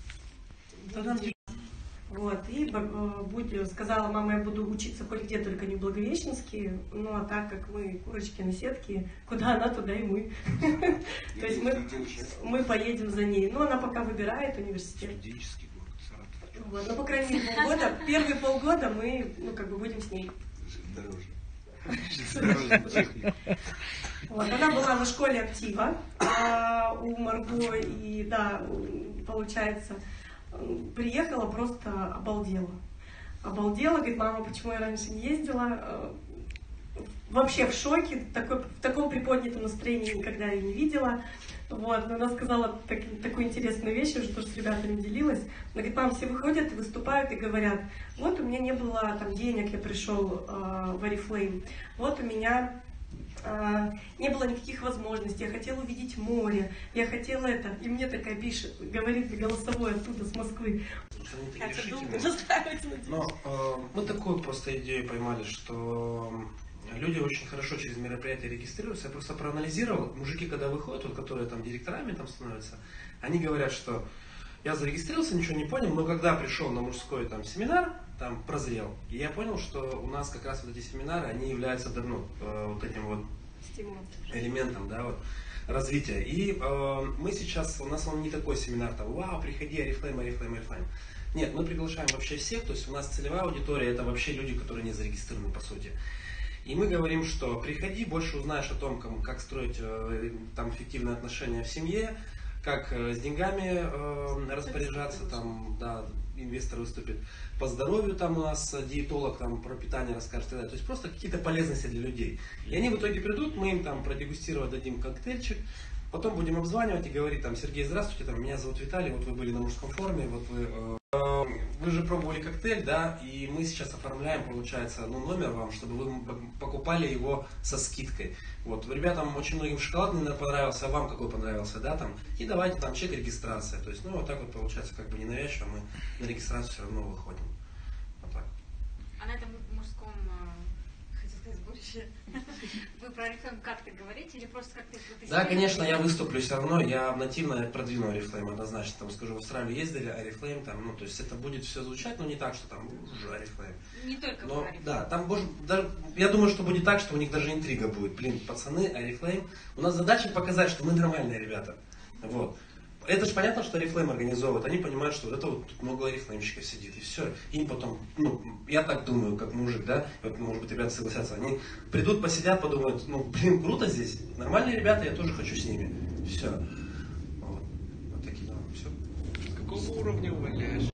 Speaker 17: Вот, и сказала, мама, я буду учиться хоть где, только не в Благовещенске, ну а так как мы курочки на сетке, куда она, туда и мы. То есть мы поедем за ней. Но она пока выбирает университет. Вот, ну, по крайней мере, полгода, первые полгода мы, ну, как бы будем с ней. Вот, она была на школе актива у Марго, и да, получается, приехала, просто обалдела. Обалдела, говорит, мама, почему я раньше не ездила? Вообще в шоке, в таком приподнятом настроении никогда ее не видела. Вот, но она сказала такую интересную вещь, уже тоже с ребятами делилась. Она говорит, мам, все выходят и выступают и говорят, вот у меня не было там денег, я пришел в Oriflame, вот у меня не было никаких возможностей, я хотела увидеть море, я хотела это, и мне такая пишет, говорит голосовой оттуда, с Москвы.
Speaker 15: Но мы такую просто идею поймали, что люди очень хорошо через мероприятия регистрируются. Я просто проанализировал, мужики, когда выходят, вот, которые там директорами там становятся, они говорят, что я зарегистрировался, ничего не понял, но когда пришел на мужской там семинар, там прозрел, и я понял, что у нас как раз вот эти семинары, они являются давно вот этим вот элементом, да, вот, развития. И мы сейчас, у нас он не такой семинар, там, вау, приходи, Oriflame. Нет, мы приглашаем вообще всех, то есть у нас целевая аудитория, это вообще люди, которые не зарегистрированы по сути. И мы говорим, что приходи, больше узнаешь о том, как строить там эффективные отношения в семье, как с деньгами распоряжаться, там, да, инвестор выступит по здоровью, там у нас диетолог там про питание расскажет, то есть просто какие-то полезности для людей. И они в итоге придут, мы им там продегустировать дадим коктейльчик, потом будем обзванивать и говорить там, Сергей, здравствуйте, там, меня зовут Виталий, вот вы были на мужском форуме, вот вы же пробовали коктейль, да, и мы сейчас оформляем, получается, номер вам, чтобы вы покупали его со скидкой. Вот, ребятам очень многим шоколадный понравился, а вам какой понравился, да, там, и давайте там чек регистрация, то есть, ну, вот так вот получается, как бы ненавязчиво, мы на регистрацию все равно выходим. Вот так.
Speaker 3: А на этом мужском, хотел сказать, сборище, вы про Oriflame как-то говорите или просто как-то...
Speaker 15: Да, конечно, я выступлю все равно, я нативно продвину Oriflame однозначно, там, скажу, в Австралию ездили, Oriflame, там, ну, то есть это будет все звучать, но не так, что там уже Oriflame.
Speaker 3: Не только
Speaker 15: но,
Speaker 3: Oriflame.
Speaker 15: Да, там, даже, я думаю, что будет так, что у них даже интрига будет. Блин, пацаны, Oriflame, у нас задача показать, что мы нормальные ребята. Вот. Это же понятно, что Oriflame организовывает. Они понимают, что вот это вот тут много орифлеймщиков сидит, и все. Им потом, ну, я так думаю, как мужик, да, вот, может быть, ребята согласятся, они придут, посидят, подумают, ну, блин, круто здесь, нормальные ребята, я тоже хочу с ними. Все. Вот такие дела. Все.
Speaker 5: С какого уровня увольняешь?